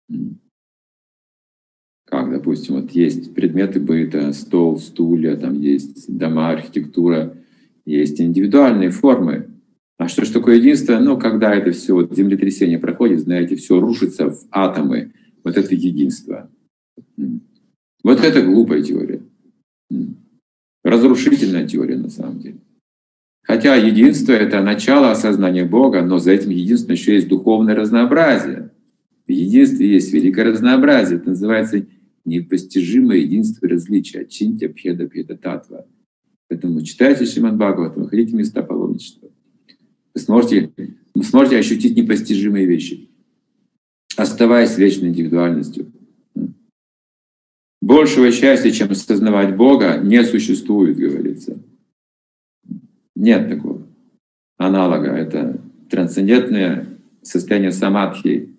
Как, допустим, вот есть предметы быта, стол, стулья, там есть дома, архитектура, есть индивидуальные формы. А что же такое единство? Ну, когда это все, вот землетрясение проходит, знаете, все рушится в атомы. Вот это единство. Вот это глупая теория. Разрушительная теория на самом деле. Хотя единство — это начало осознания Бога, но за этим единством еще есть духовное разнообразие. В единстве есть великое разнообразие. Это называется непостижимое единство и различие. Чинтя пхеда пхеда татва. Поэтому читайте Шримад Бхагаватам, ходите в места паломничества. Вы сможете, вы сможете ощутить непостижимые вещи, оставаясь вечной индивидуальностью. Большего счастья, чем осознавать Бога, не существует, говорится. Нет такого аналога. Это трансцендентное состояние самадхи.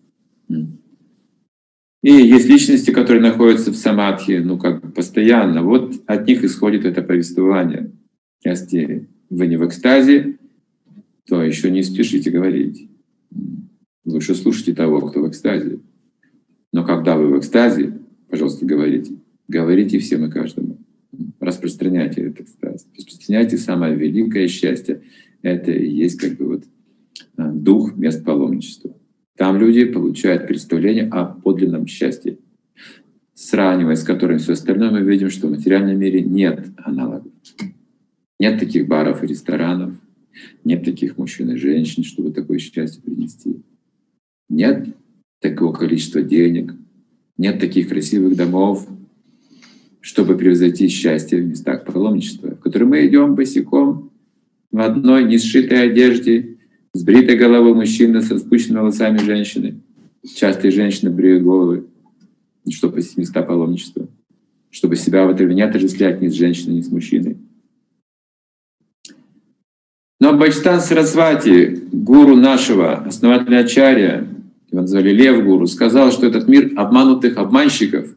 И есть личности, которые находятся в самадхи, ну как бы постоянно. Вот от них исходит это повествование. Если вы не в экстазе, то еще не спешите говорить. Лучше слушайте того, кто в экстазе. Но когда вы в экстазе, пожалуйста, говорите. Говорите всем и каждому. Распространяйте этот экстаз. Распространяйте самое великое счастье. Это и есть как бы вот дух мест паломничества. Там люди получают представление о подлинном счастье. Сравнивая с которым все остальное, мы видим, что в материальном мире нет аналогов. Нет таких баров и ресторанов, нет таких мужчин и женщин, чтобы такое счастье принести. Нет такого количества денег, нет таких красивых домов, чтобы превзойти счастье в местах паломничества, в которые мы идем босиком в одной несшитой одежде, с бритой головой мужчины, со спущенными волосами женщины. Часто и женщины бреют головы, чтобы посетить места паломничества, чтобы себя в этом не отождествлять ни с женщиной, ни с мужчиной. Но Бхактисиданта Сарасвати, гуру нашего, основателя Ачарья, его назвали Лев Гуру, сказал, что этот мир обманутых обманщиков.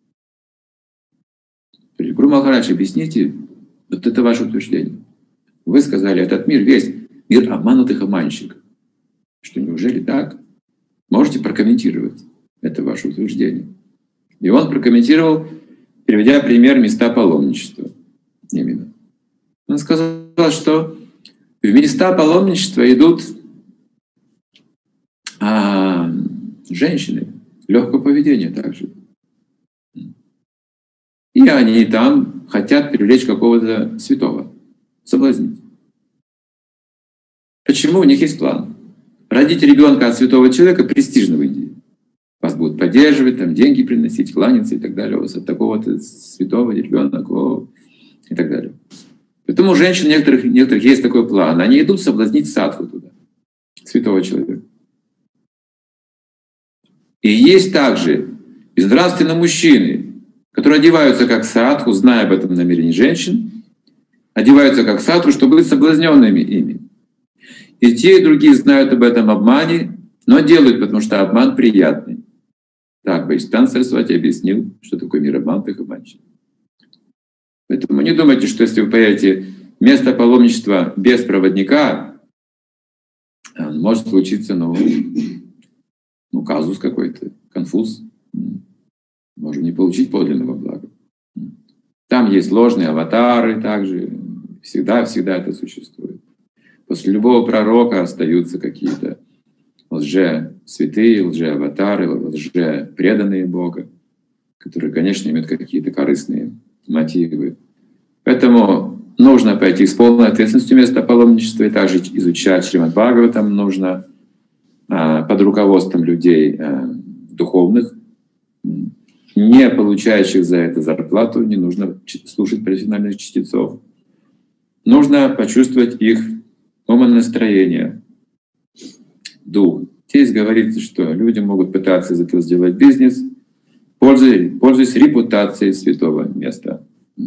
Гуру Махарадж, объясните, вот это ваше утверждение. Вы сказали, этот мир весь мир обманутых обманщиков. Что, неужели так? Можете прокомментировать это ваше утверждение. И он прокомментировал, приведя пример места паломничества. Именно. Он сказал, что в места паломничества идут а, женщины легкого поведения также. И они там хотят привлечь какого-то святого, соблазнить. Почему? У них есть план. Родить ребенка от святого человека престижно в Индии. Вас будут поддерживать, там деньги приносить, кланяться и так далее. У вас от такого-то святого ребенка и так далее. Поэтому у женщин некоторых, некоторых есть такой план. Они идут соблазнить садху туда, святого человека. И есть также безнравственные мужчины, которые одеваются как садху, зная об этом намерении женщин, одеваются как садху, чтобы быть соблазненными ими. И те, и другие знают об этом обмане, но делают, потому что обман приятный. Так, Бхактисиданта Сарасвати объяснил, что такое мир обманутых обманщиков. Поэтому не думайте, что если вы поедете в место паломничества без проводника, может случиться, ну, ну казус какой-то, конфуз. Можно не получить подлинного блага. Там есть ложные аватары также. Всегда-всегда это существует. После любого пророка остаются какие-то лже-святые, лже-аватары, лже-преданные Бога, которые, конечно, имеют какие-то корыстные мотивы. Поэтому нужно пойти с полной ответственностью места паломничества и также изучать Шримад Бхагаватам нужно а, под руководством людей а, духовных, не получающих за это зарплату, не нужно слушать профессиональных чтецов. Нужно почувствовать их умонастроение, дух. Здесь говорится, что люди могут пытаться из этого сделать бизнес, пользуясь, пользуясь репутацией святого места.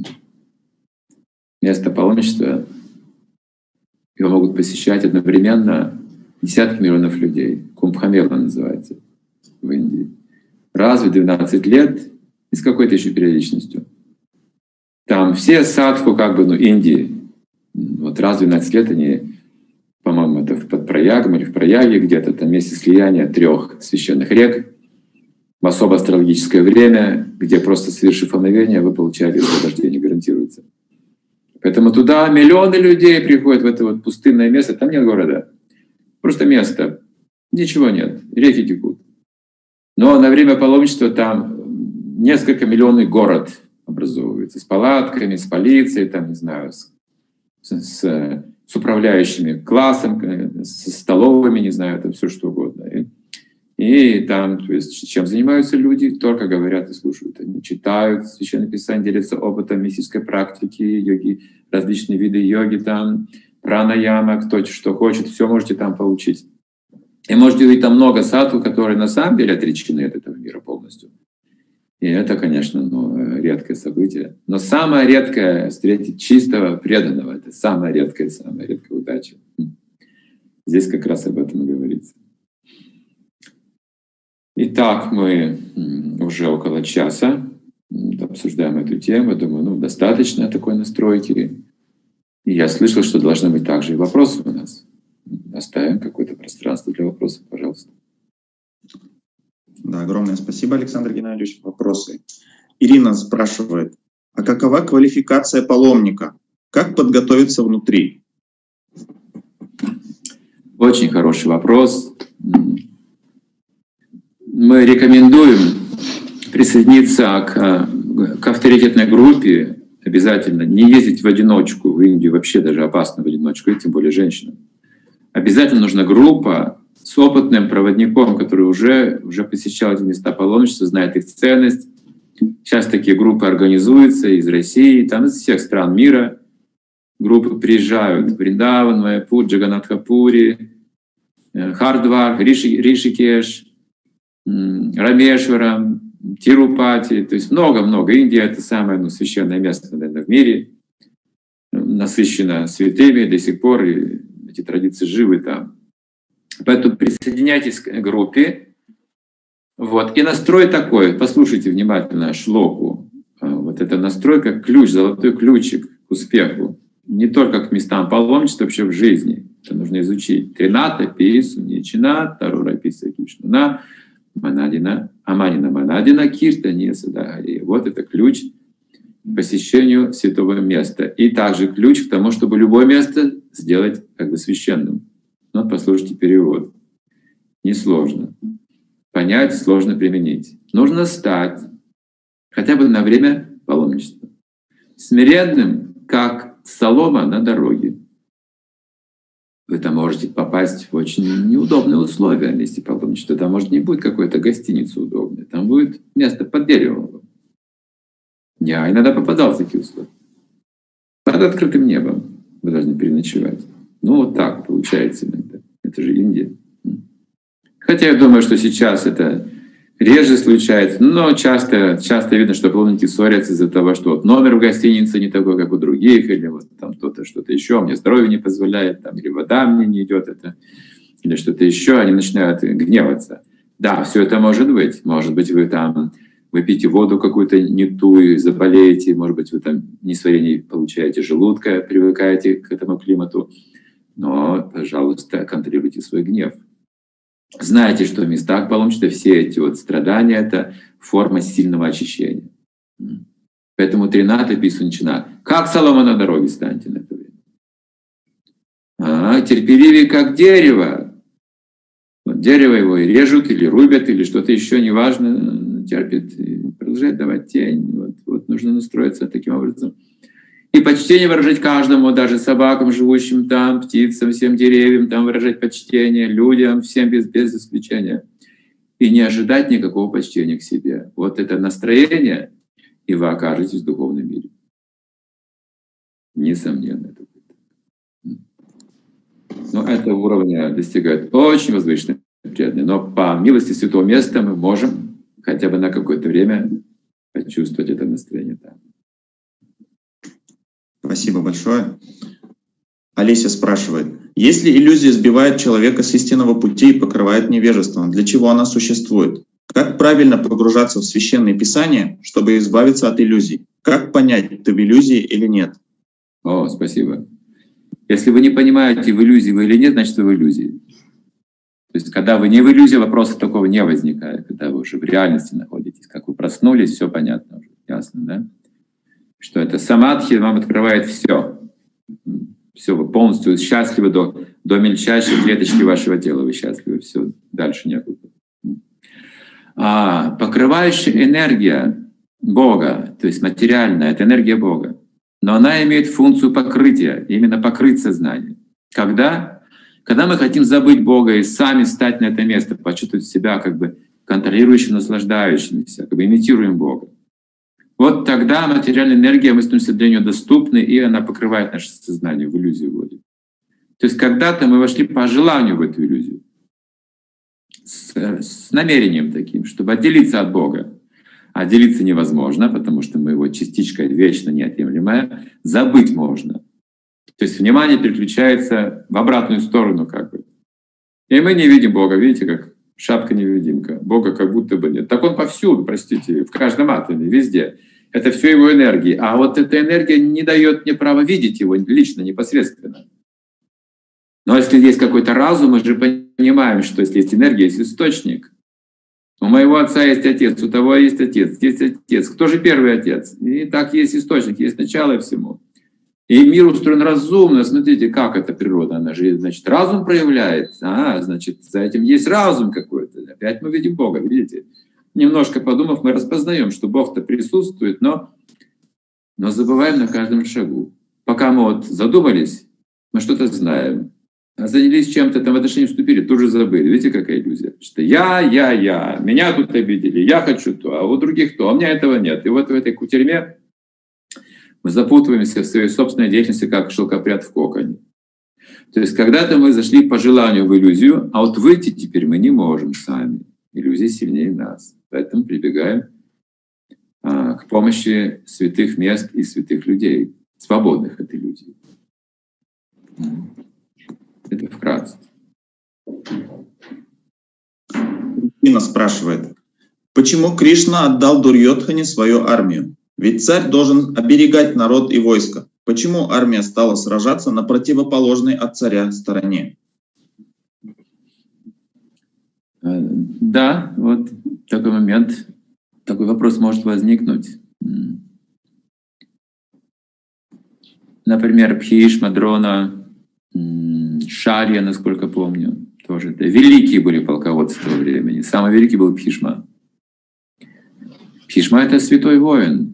Место паломничества. Его могут посещать одновременно десятки миллионов людей. Кумбхамела называется в Индии. Раз в двенадцать лет и с какой-то еще периодичностью. Там все садху, как бы, ну, Индии, вот раз в двенадцать лет они, по-моему, это под Праягом или в Праяге где-то, там месте слияния трех священных рек, в особо астрологическое время, где просто совершив омовение, вы получаете освобождение, гарантируется. Поэтому туда миллионы людей приходят в это вот пустынное место, там нет города, просто место, ничего нет, реки текут. Но на время паломничества там несколько миллионный город образовывается с палатками, с полицией, там, не знаю, с, с, с управляющими классом, с столовыми, не знаю, там все что угодно. И, и там, то есть, чем занимаются люди, только говорят и слушают. Они читают Священное Писание, делятся опытом мистической практики, йоги, различные виды йоги, там, пранаяма, кто что хочет, все можете там получить. И можете увидеть там много садху, которые на самом деле отречены от этого мира полностью. И это, конечно, ну, редкое событие. Но самое редкое — встретить чистого, преданного. Это самая редкая, самая редкая удача. Здесь как раз об этом и говорится. Итак, мы уже около часа обсуждаем эту тему. Думаю, ну, достаточно такой настройки. И я слышал, что должны быть также и вопросы у нас. Оставим какое-то пространство для вопросов, пожалуйста. Да, огромное спасибо, Александр Геннадьевич. Вопросы. Ирина спрашивает, а какова квалификация паломника? Как подготовиться внутри? Очень хороший вопрос. Мы рекомендуем присоединиться к, к авторитетной группе. Обязательно не ездить в одиночку. В Индию вообще даже опасно в одиночку, и тем более женщинам. Обязательно нужна группа с опытным проводником, который уже, уже посещал эти места паломничества, знает их ценность. Сейчас такие группы организуются из России, там из всех стран мира. Группы приезжают в Вриндаван, Майяпур, Джаганнатха-Пури, Хардвар, Риши, Ришикеш, Рамешварам, Тирупати, то есть много-много. Индия — это самое ну, священное место, наверное, в мире, насыщено святыми до сих пор, и эти традиции живы там. Поэтому присоединяйтесь к группе. Вот. И настрой такой, послушайте внимательно шлоку. Вот это настрой как ключ, золотой ключик к успеху. Не только к местам паломничества, вообще в жизни. Это нужно изучить. Трината, Пису, Ничина, Тарура, Писа, Кишнуна, Манадина, Аманина, Манадина, Кирта, Несадагари. Вот это ключ к посещению святого места. И также ключ к тому, чтобы любое место сделать как бы священным. Ну, послушайте перевод. Несложно. Понять, сложно применить. Нужно стать хотя бы на время паломничества смиренным, как солома на дороге. Вы там можете попасть в очень неудобные условия на месте паломничества. Там, может, не будет какой-то гостиницы удобной. Там будет место под деревом. Я иногда попадал в такие условия. Под открытым небом вы должны переночевать. Ну, вот так получается иногда. Это же Индия. Хотя я думаю, что сейчас это реже случается, но часто, часто видно, что паломники ссорятся из-за того, что вот номер в гостинице не такой, как у других, или вот там кто-то что-то еще, мне здоровье не позволяет, там, или вода мне не идет, это, или что-то еще, они начинают гневаться. Да, все это может быть. Может быть, вы там вы пьете воду какую-то не ту и заболеете, может быть, вы там несварение получаете желудка, привыкаете к этому климату. Но, пожалуйста, контролируйте свой гнев. Знайте, что в местах паломничества все эти вот страдания — это форма сильного очищения. Поэтому Трината, Пису, Ничина. Как солома на дороге станьте на это время. А, терпеливее, как дерево. Вот дерево его и режут, или рубят, или что-то еще, неважно, терпит, и продолжает давать тень. Вот, вот нужно настроиться таким образом. И почтение выражать каждому, даже собакам, живущим там, птицам, всем деревьям, там выражать почтение, людям, всем без, без исключения. И не ожидать никакого почтения к себе. Вот это настроение, и вы окажетесь в духовном мире. Несомненно. Это будет. Но этого уровня достигает очень возвышенные преданные. Но по милости святого места мы можем хотя бы на какое-то время почувствовать это настроение там. Спасибо большое. Олеся спрашивает, если иллюзия сбивает человека с истинного пути и покрывает невежеством, для чего она существует? Как правильно погружаться в священные писания, чтобы избавиться от иллюзий? Как понять, ты в иллюзии или нет? О, спасибо. Если вы не понимаете, в иллюзии вы или нет, значит, вы в иллюзии. То есть, когда вы не в иллюзии, вопроса такого не возникает. Когда вы уже в реальности находитесь, как вы проснулись, все понятно уже, ясно, да? Что это самадхи вам открывает все. Все, вы полностью счастливы до, до мельчайшей клеточки вашего тела. Вы счастливы, все, дальше некуда. А покрывающая энергия Бога, то есть материальная, это энергия Бога. Но она имеет функцию покрытия, именно покрыть сознание. Когда? Когда мы хотим забыть Бога и сами стать на это место, почувствовать себя как бы контролирующим, наслаждающимся, как бы имитируем Бога. Вот тогда материальная энергия, мы становимся для нее доступны, и она покрывает наше сознание, в иллюзию вводит. То есть когда-то мы вошли по желанию в эту иллюзию, с, с намерением таким, чтобы отделиться от Бога. Отделиться невозможно, потому что мы его частичка вечно неотъемлемая. Забыть можно. То есть внимание переключается в обратную сторону как бы. И мы не видим Бога, видите, как шапка-невидимка. Бога как будто бы нет. Так он повсюду, простите, в каждом атоме, везде. Это все его энергии. А вот эта энергия не дает мне права видеть его лично, непосредственно. Но если есть какой-то разум, мы же понимаем, что если есть энергия, есть источник. У моего отца есть отец, у того есть отец, есть отец. Кто же первый отец? И так есть источник, есть начало всему. И мир устроен разумно. Смотрите, как эта природа. Она же, значит, разум проявляет. А, значит, за этим есть разум какой-то. Опять мы видим Бога, видите? Немножко подумав, мы распознаем, что Бог-то присутствует, но, но забываем на каждом шагу. Пока мы вот задумались, мы что-то знаем. А занялись чем-то, там в отношения вступили, тут же забыли. Видите, какая иллюзия? Что я, я, я, меня тут обидели, я хочу то, а у других то, а у меня этого нет. И вот в этой кутерьме мы запутываемся в своей собственной деятельности, как шелкопряд в коконе. То есть когда-то мы зашли по желанию в иллюзию, а вот выйти теперь мы не можем сами. Иллюзия сильнее нас. Поэтому прибегаем а, к помощи святых мест и святых людей, свободных от иллюзий. Это вкратце. Инна спрашивает, почему Кришна отдал Дурьодхане свою армию? Ведь царь должен оберегать народ и войско. Почему армия стала сражаться на противоположной от царя стороне? Да, вот такой момент, такой вопрос может возникнуть. Например, Бхишма, Дрона, Шарья, насколько помню, тоже это великие были полководцы того времени. Самый великий был Бхишма. Бхишма — это святой воин.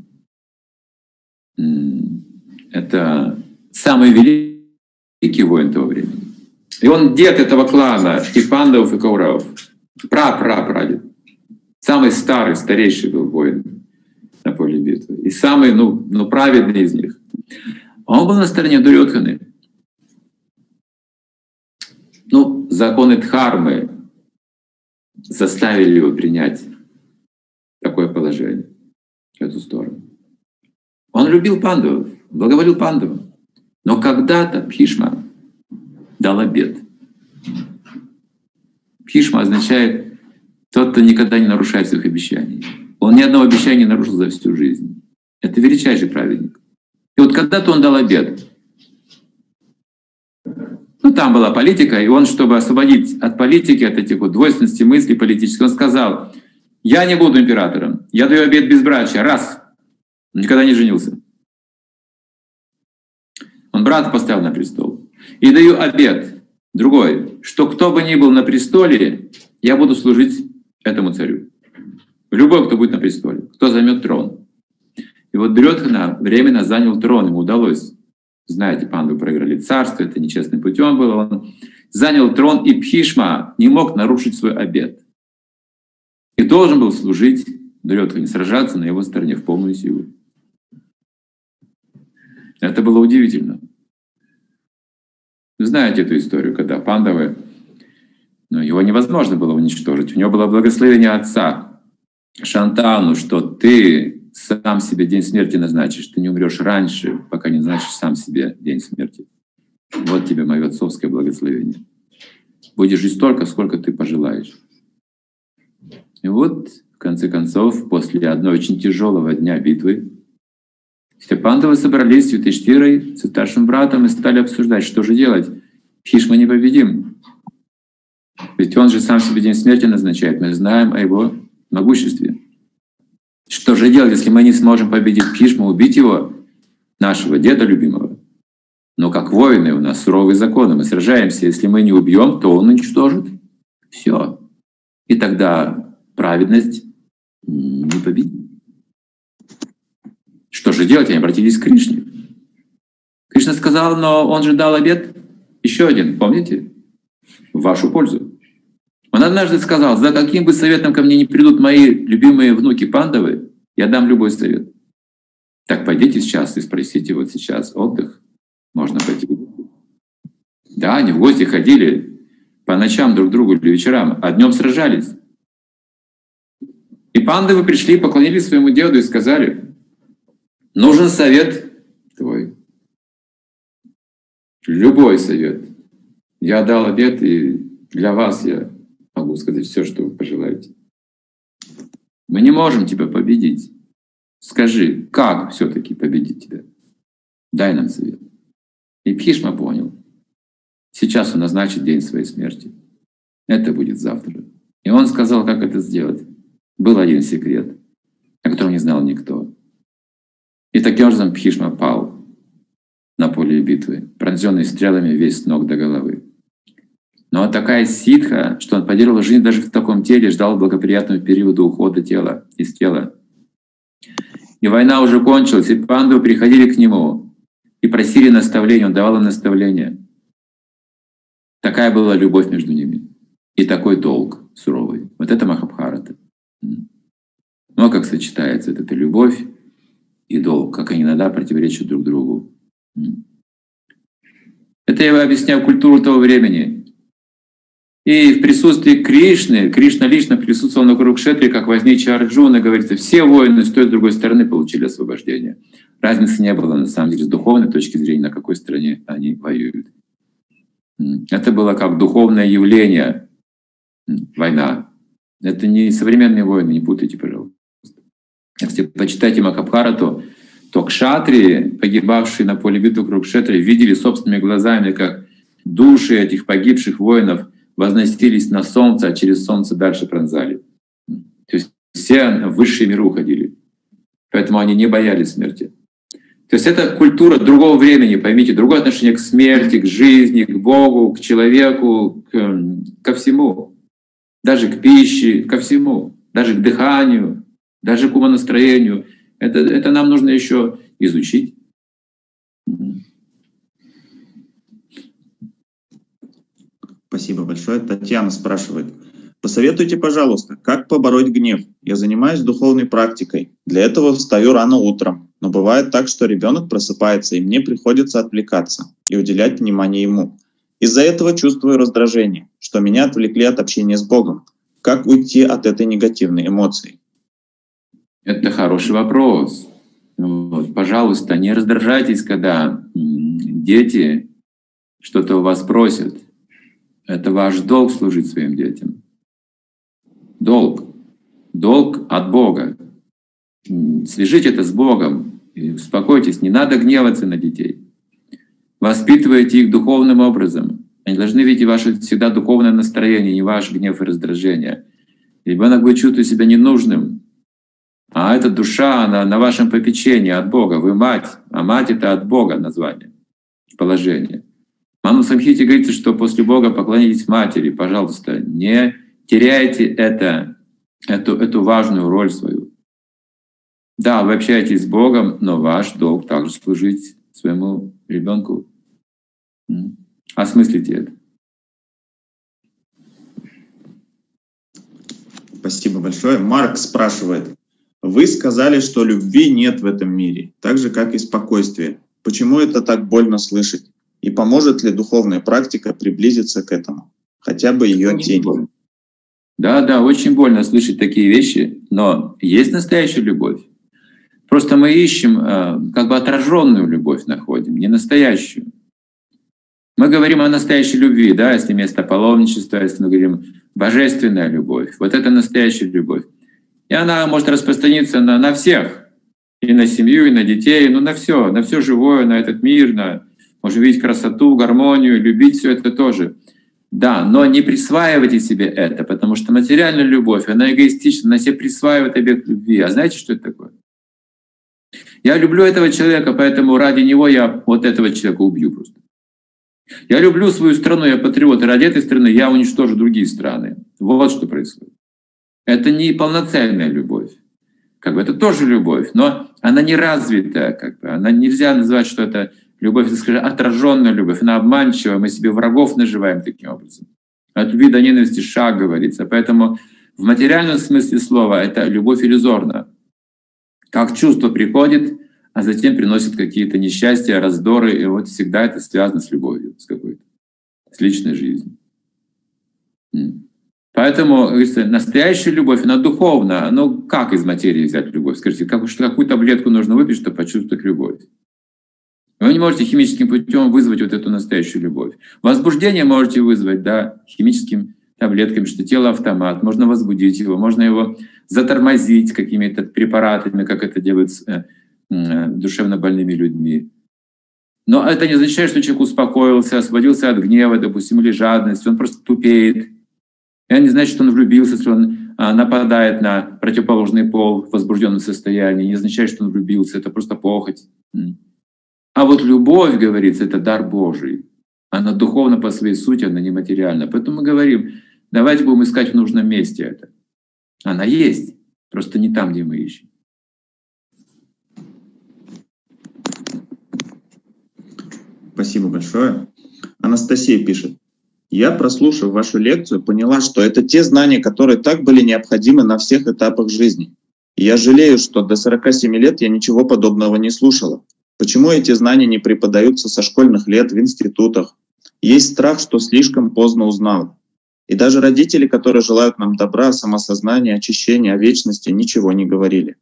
Это самый великий воин того времени. И он дед этого клана, и пандавов, и кауравов. Пра-пра-прадед. Самый старый, старейший был воин на поле битвы. И самый, ну, ну праведный из них. Он был на стороне Дурьодханы. Ну, законы Дхармы заставили его принять такое положение, эту сторону. Он любил пандавов, благоволил пандавам. Но когда-то Бхишма дал обет. Бхишма означает тот, кто никогда не нарушает своих обещаний. Он ни одного обещания не нарушил за всю жизнь. Это величайший праведник. И вот когда-то он дал обет. Ну, там была политика, и он, чтобы освободить от политики, от этих вот двойственностей мыслей политических, он сказал: я не буду императором, я даю обет безбрачия, раз, никогда не женился. Он брата поставил на престол. И даю обет, другой, что кто бы ни был на престоле, я буду служить этому царю. Любой, кто будет на престоле, кто займет трон. И вот Дурьодхана временно занял трон, ему удалось. Знаете, пандавы проиграли царство, это нечестным путем было. Он занял трон, и Бхишма не мог нарушить свой обет. И должен был служить Дурьодхане, сражаться на его стороне в полную силу. Это было удивительно. Вы знаете эту историю, когда пандавы, ну, его невозможно было уничтожить. У него было благословение отца Шантану, что ты сам себе день смерти назначишь, ты не умрешь раньше, пока не назначишь сам себе день смерти. Вот тебе мое отцовское благословение. Будешь жить столько, сколько ты пожелаешь. И вот, в конце концов, после одного очень тяжелого дня битвы, все пандавы собрались с Юдхиштхирой, со старшим братом, и стали обсуждать, что же делать. Бхишма непобедим. Ведь он же сам себе день смерти назначает. Мы знаем о его могуществе. Что же делать, если мы не сможем победить Бхишму, убить его, нашего деда любимого? Но как воины у нас суровые законы, мы сражаемся. Если мы не убьем, то он уничтожит. Все. И тогда праведность не победит. Что же делать? Они обратились к Кришне. Кришна сказал, но он же дал обет еще один, помните? В вашу пользу. Он однажды сказал: за каким бы советом ко мне не придут мои любимые внуки пандавы, я дам любой совет. Так пойдите сейчас и спросите, вот сейчас отдых, можно пойти. Да, они в гости ходили по ночам друг к другу или вечерам, а днем сражались. И пандавы пришли, поклонились своему деду и сказали: нужен совет твой. Любой совет. Я дал обет, и для вас я могу сказать все, что вы пожелаете. Мы не можем тебя победить. Скажи, как все-таки победить тебя? Дай нам совет. И Бхишма понял. Сейчас он назначит день своей смерти. Это будет завтра. И он сказал, как это сделать. Был один секрет, о котором не знал никто. И таким образом Бхишма пал на поле битвы, пронзенный стрелами весь с ног до головы. Но такая ситха, что он поддерживал жизнь даже в таком теле, ждал благоприятного периода ухода тела, из тела. И война уже кончилась, и пандавы приходили к нему и просили наставления, он давал им наставления. Такая была любовь между ними. И такой долг суровый. Вот это Махабхарата. Но как сочетается вот эта любовь и долг, как они иногда противоречат друг другу. Это я объясняю культуру того времени. И в присутствии Кришны, Кришна лично присутствовал на Курукшетре, как возничий Арджуна, говорится, все воины с той и с другой стороны получили освобождение. Разницы не было, на самом деле, с духовной точки зрения, на какой стороне они воюют. Это было как духовное явление, война. Это не современные войны, не путайте, пожалуйста. Если почитайте Махабхарату, то кшатрии, погибавшие на поле битвы Курукшетры, видели собственными глазами, как души этих погибших воинов возносились на солнце, а через солнце дальше пронзали. То есть все в высшие миры уходили. Поэтому они не боялись смерти. То есть это культура другого времени, поймите, другое отношение к смерти, к жизни, к Богу, к человеку, к, ко всему. Даже к пище, ко всему. Даже к дыханию, даже к умонастроению. Это, это нам нужно еще изучить. Спасибо большое. Татьяна спрашивает. Посоветуйте, пожалуйста, как побороть гнев? Я занимаюсь духовной практикой. Для этого встаю рано утром. Но бывает так, что ребенок просыпается, и мне приходится отвлекаться и уделять внимание ему. Из-за этого чувствую раздражение, что меня отвлекли от общения с Богом. Как уйти от этой негативной эмоции? Это хороший вопрос. Вот, пожалуйста, не раздражайтесь, когда дети что-то у вас просят. Это ваш долг служить своим детям. Долг. Долг от Бога. Свяжите это с Богом и успокойтесь. Не надо гневаться на детей. Воспитывайте их духовным образом. Они должны видеть ваше всегда духовное настроение, не ваш гнев и раздражение. Ребенок будет чувствовать себя ненужным. А эта душа, она на вашем попечении от Бога. Вы мать, а мать — это от Бога название, положение. В Ману Самхите говорится, что после Бога поклонитесь матери. Пожалуйста, не теряйте это, эту, эту важную роль свою. Да, вы общаетесь с Богом, но ваш долг также служить своему ребенку. Осмыслите это. Спасибо большое. Марк спрашивает. Вы сказали, что любви нет в этом мире, так же, как и спокойствия. Почему это так больно слышать? И поможет ли духовная практика приблизиться к этому? Хотя бы ее тень. Да, да, очень больно слышать такие вещи, но есть настоящая любовь. Просто мы ищем, как бы отраженную любовь находим, не настоящую. Мы говорим о настоящей любви, да, если вместо паломничества, если мы говорим божественная любовь. Вот это настоящая любовь. И она может распространиться на, на всех, и на семью, и на детей, ну на все, на все живое, на этот мир, на, можно видеть красоту, гармонию, любить все это тоже. Да, но не присваивайте себе это, потому что материальная любовь, она эгоистична, она себе присваивает объект любви. А знаете, что это такое? Я люблю этого человека, поэтому ради него я вот этого человека убью просто. Я люблю свою страну, я патриот, и ради этой страны я уничтожу другие страны. Вот что происходит. Это не полноценная любовь. Как бы это тоже любовь, но она не развитая. Как бы. Она нельзя назвать, что это любовь, это, скажем, отраженная любовь. Она обманчивая, мы себе врагов наживаем таким образом. От любви до ненависти шаг говорится. Поэтому в материальном смысле слова это любовь иллюзорна. Как чувство приходит, а затем приносит какие-то несчастья, раздоры, и вот всегда это связано с любовью, с какой-то, с личной жизнью. Поэтому, говорится, настоящая любовь, она духовна. Ну как из материи взять любовь? Скажите, как, какую таблетку нужно выпить, чтобы почувствовать любовь? Вы не можете химическим путем вызвать вот эту настоящую любовь. Возбуждение можете вызвать, да, химическими таблетками, что тело автомат, можно возбудить его, можно его затормозить какими-то препаратами, как это делают с э, э, душевно больными людьми. Но это не означает, что человек успокоился, освободился от гнева, допустим, или жадности, он просто тупеет. Это не значит, что он влюбился, что он а, нападает на противоположный пол в возбужденном состоянии. Не означает, что он влюбился, это просто похоть. А вот любовь, говорится, это дар Божий. Она духовна по своей сути, она нематериальна. Поэтому мы говорим, давайте будем искать в нужном месте это. Она есть, просто не там, где мы ищем. Спасибо большое. Анастасия пишет. Я, прослушав вашу лекцию, поняла, что это те знания, которые так были необходимы на всех этапах жизни. И я жалею, что до сорока семи лет я ничего подобного не слушала. Почему эти знания не преподаются со школьных лет в институтах? Есть страх, что слишком поздно узнал. И даже родители, которые желают нам добра, самосознания, очищения, о вечности, ничего не говорили.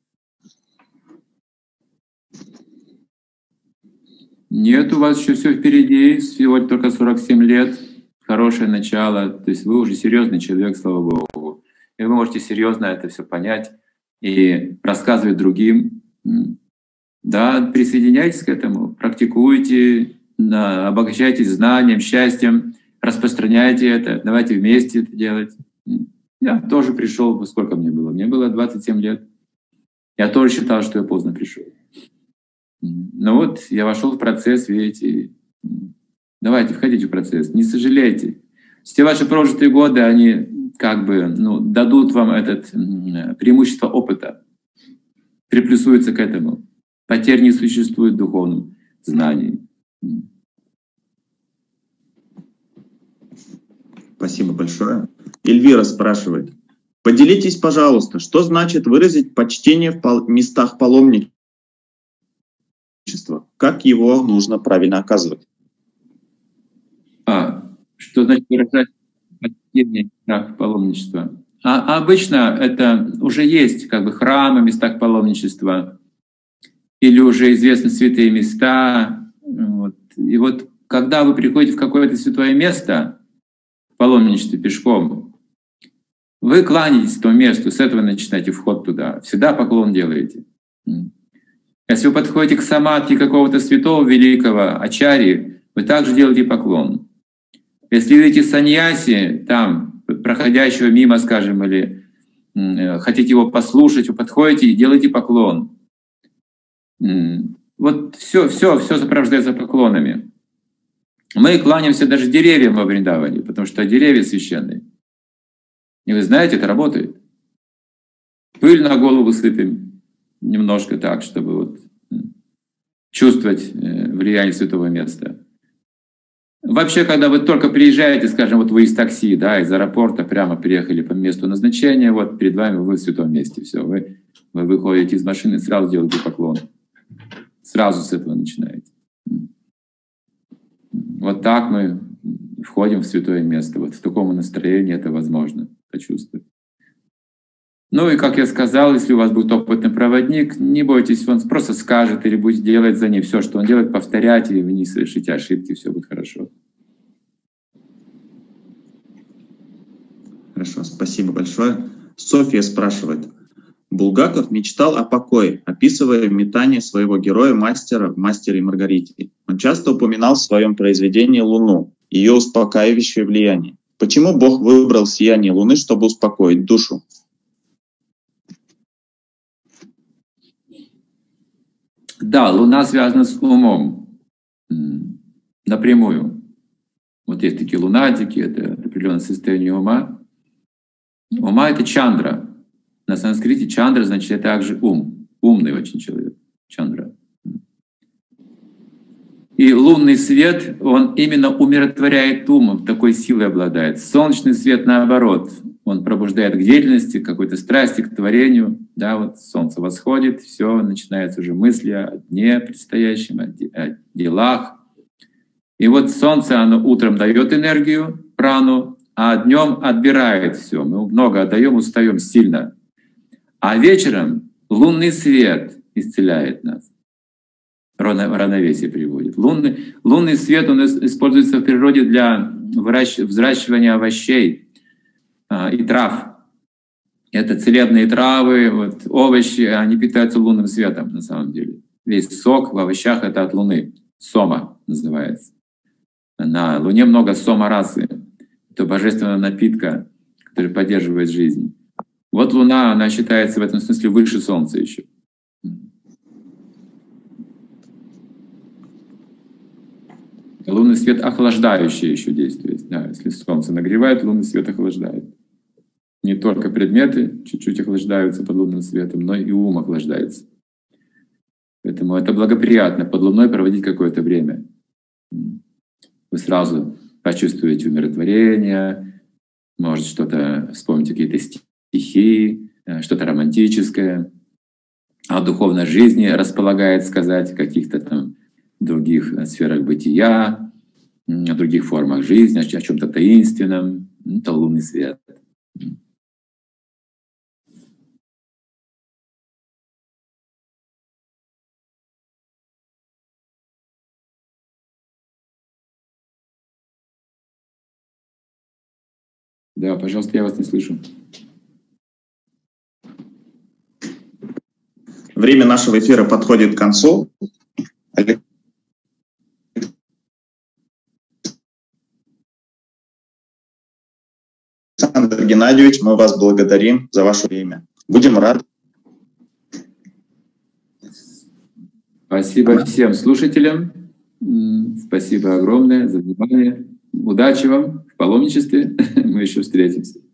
Нет, у вас еще все впереди, всего только сорок семь лет, хорошее начало, то есть вы уже серьезный человек, слава Богу. И вы можете серьезно это все понять и рассказывать другим. Да, присоединяйтесь к этому, практикуйте, обогащайтесь знанием, счастьем, распространяйте это, давайте вместе это делать. Я тоже пришел, сколько мне было? Мне было двадцать семь лет. Я тоже считал, что я поздно пришел. Но вот я вошел в процесс, видите. Давайте, входите в процесс, не сожалейте. Все ваши прожитые годы, они как бы ну, дадут вам это преимущество опыта, приплюсуются к этому. Потерь не существует в духовном знании. Спасибо большое. Эльвира спрашивает. Поделитесь, пожалуйста, что значит выразить почтение в пол- местах паломничества? Как его нужно правильно оказывать? А, что значит выражать почтение в местах паломничества? А, обычно это уже есть как бы храмы, местах паломничества, или уже известны святые места. Вот. И вот когда вы приходите в какое-то святое место, в паломничестве пешком, вы кланяетесь тому месту, с этого начинаете вход туда. Всегда поклон делаете. Если вы подходите к самадхи какого-то святого великого, ачарьи, вы также делаете поклон. Если видите саньяси, там, проходящего мимо, скажем, или хотите его послушать, вы подходите и делаете поклон. Вот все, все, все сопровождается поклонами. Мы кланяемся даже деревьям во Вриндаване, потому что деревья священные. И вы знаете, это работает. Пыль на голову сыпем немножко так, чтобы вот чувствовать влияние святого места. Вообще, когда вы только приезжаете, скажем, вот вы из такси, да, из аэропорта прямо приехали по месту назначения, вот перед вами вы в святом месте, все, вы, вы выходите из машины, сразу делаете поклон. Сразу с этого начинаете. Вот так мы входим в святое место. Вот в таком настроении это возможно почувствовать. Ну и, как я сказал, если у вас будет опытный проводник, не бойтесь, он просто скажет или будет делать за ним все, что он делает, повторяйте, и вы не совершите ошибки, все будет хорошо. Хорошо, спасибо большое. Софья спрашивает. Булгаков мечтал о покое, описывая метание своего героя-мастера в «Мастере и Маргарите». Он часто упоминал в своем произведении Луну, ее успокаивающее влияние. Почему Бог выбрал сияние Луны, чтобы успокоить душу? Да, Луна связана с умом напрямую. Вот есть такие лунатики, это определенное состояние ума. Ума — это чандра. На санскрите чандра значит также ум. Умный очень человек. Чандра. И лунный свет, он именно умиротворяет ум, такой силой обладает. Солнечный свет, наоборот, он пробуждает к деятельности, к какой-то страсти, к творению. Да, вот солнце восходит, все, начинаются уже мысли о дне предстоящем, о, де- о делах. И вот солнце, оно утром дает энергию, прану, а днем отбирает все. Мы много отдаем, устаем сильно. А вечером лунный свет исцеляет нас, равновесие приводит. Лунный, лунный свет, он используется в природе для взращивания овощей а, и трав. Это целебные травы, вот, овощи, они питаются лунным светом на самом деле. Весь сок в овощах — это от Луны, сома называется. На Луне много сома-расы, это божественного напитка, который поддерживает жизнь. Вот Луна, она считается в этом смысле выше Солнца еще. Лунный свет охлаждающий еще действует. Да, если Солнце нагревает, лунный свет охлаждает. Не только предметы чуть-чуть охлаждаются под лунным светом, но и ум охлаждается. Поэтому это благоприятно под Луной проводить какое-то время. Вы сразу почувствуете умиротворение, может что-то вспомните, какие-то стихи, что-то романтическое. о духовной жизни располагает сказать, о каких-то там других сферах бытия, о других формах жизни, о чем-то таинственном. Это лунный свет. Да, пожалуйста, я вас не слышу. Время нашего эфира подходит к концу. Александр Геннадьевич, мы вас благодарим за ваше время. Будем рады. Спасибо всем слушателям. Спасибо огромное за внимание. Удачи вам в паломничестве. Мы еще встретимся.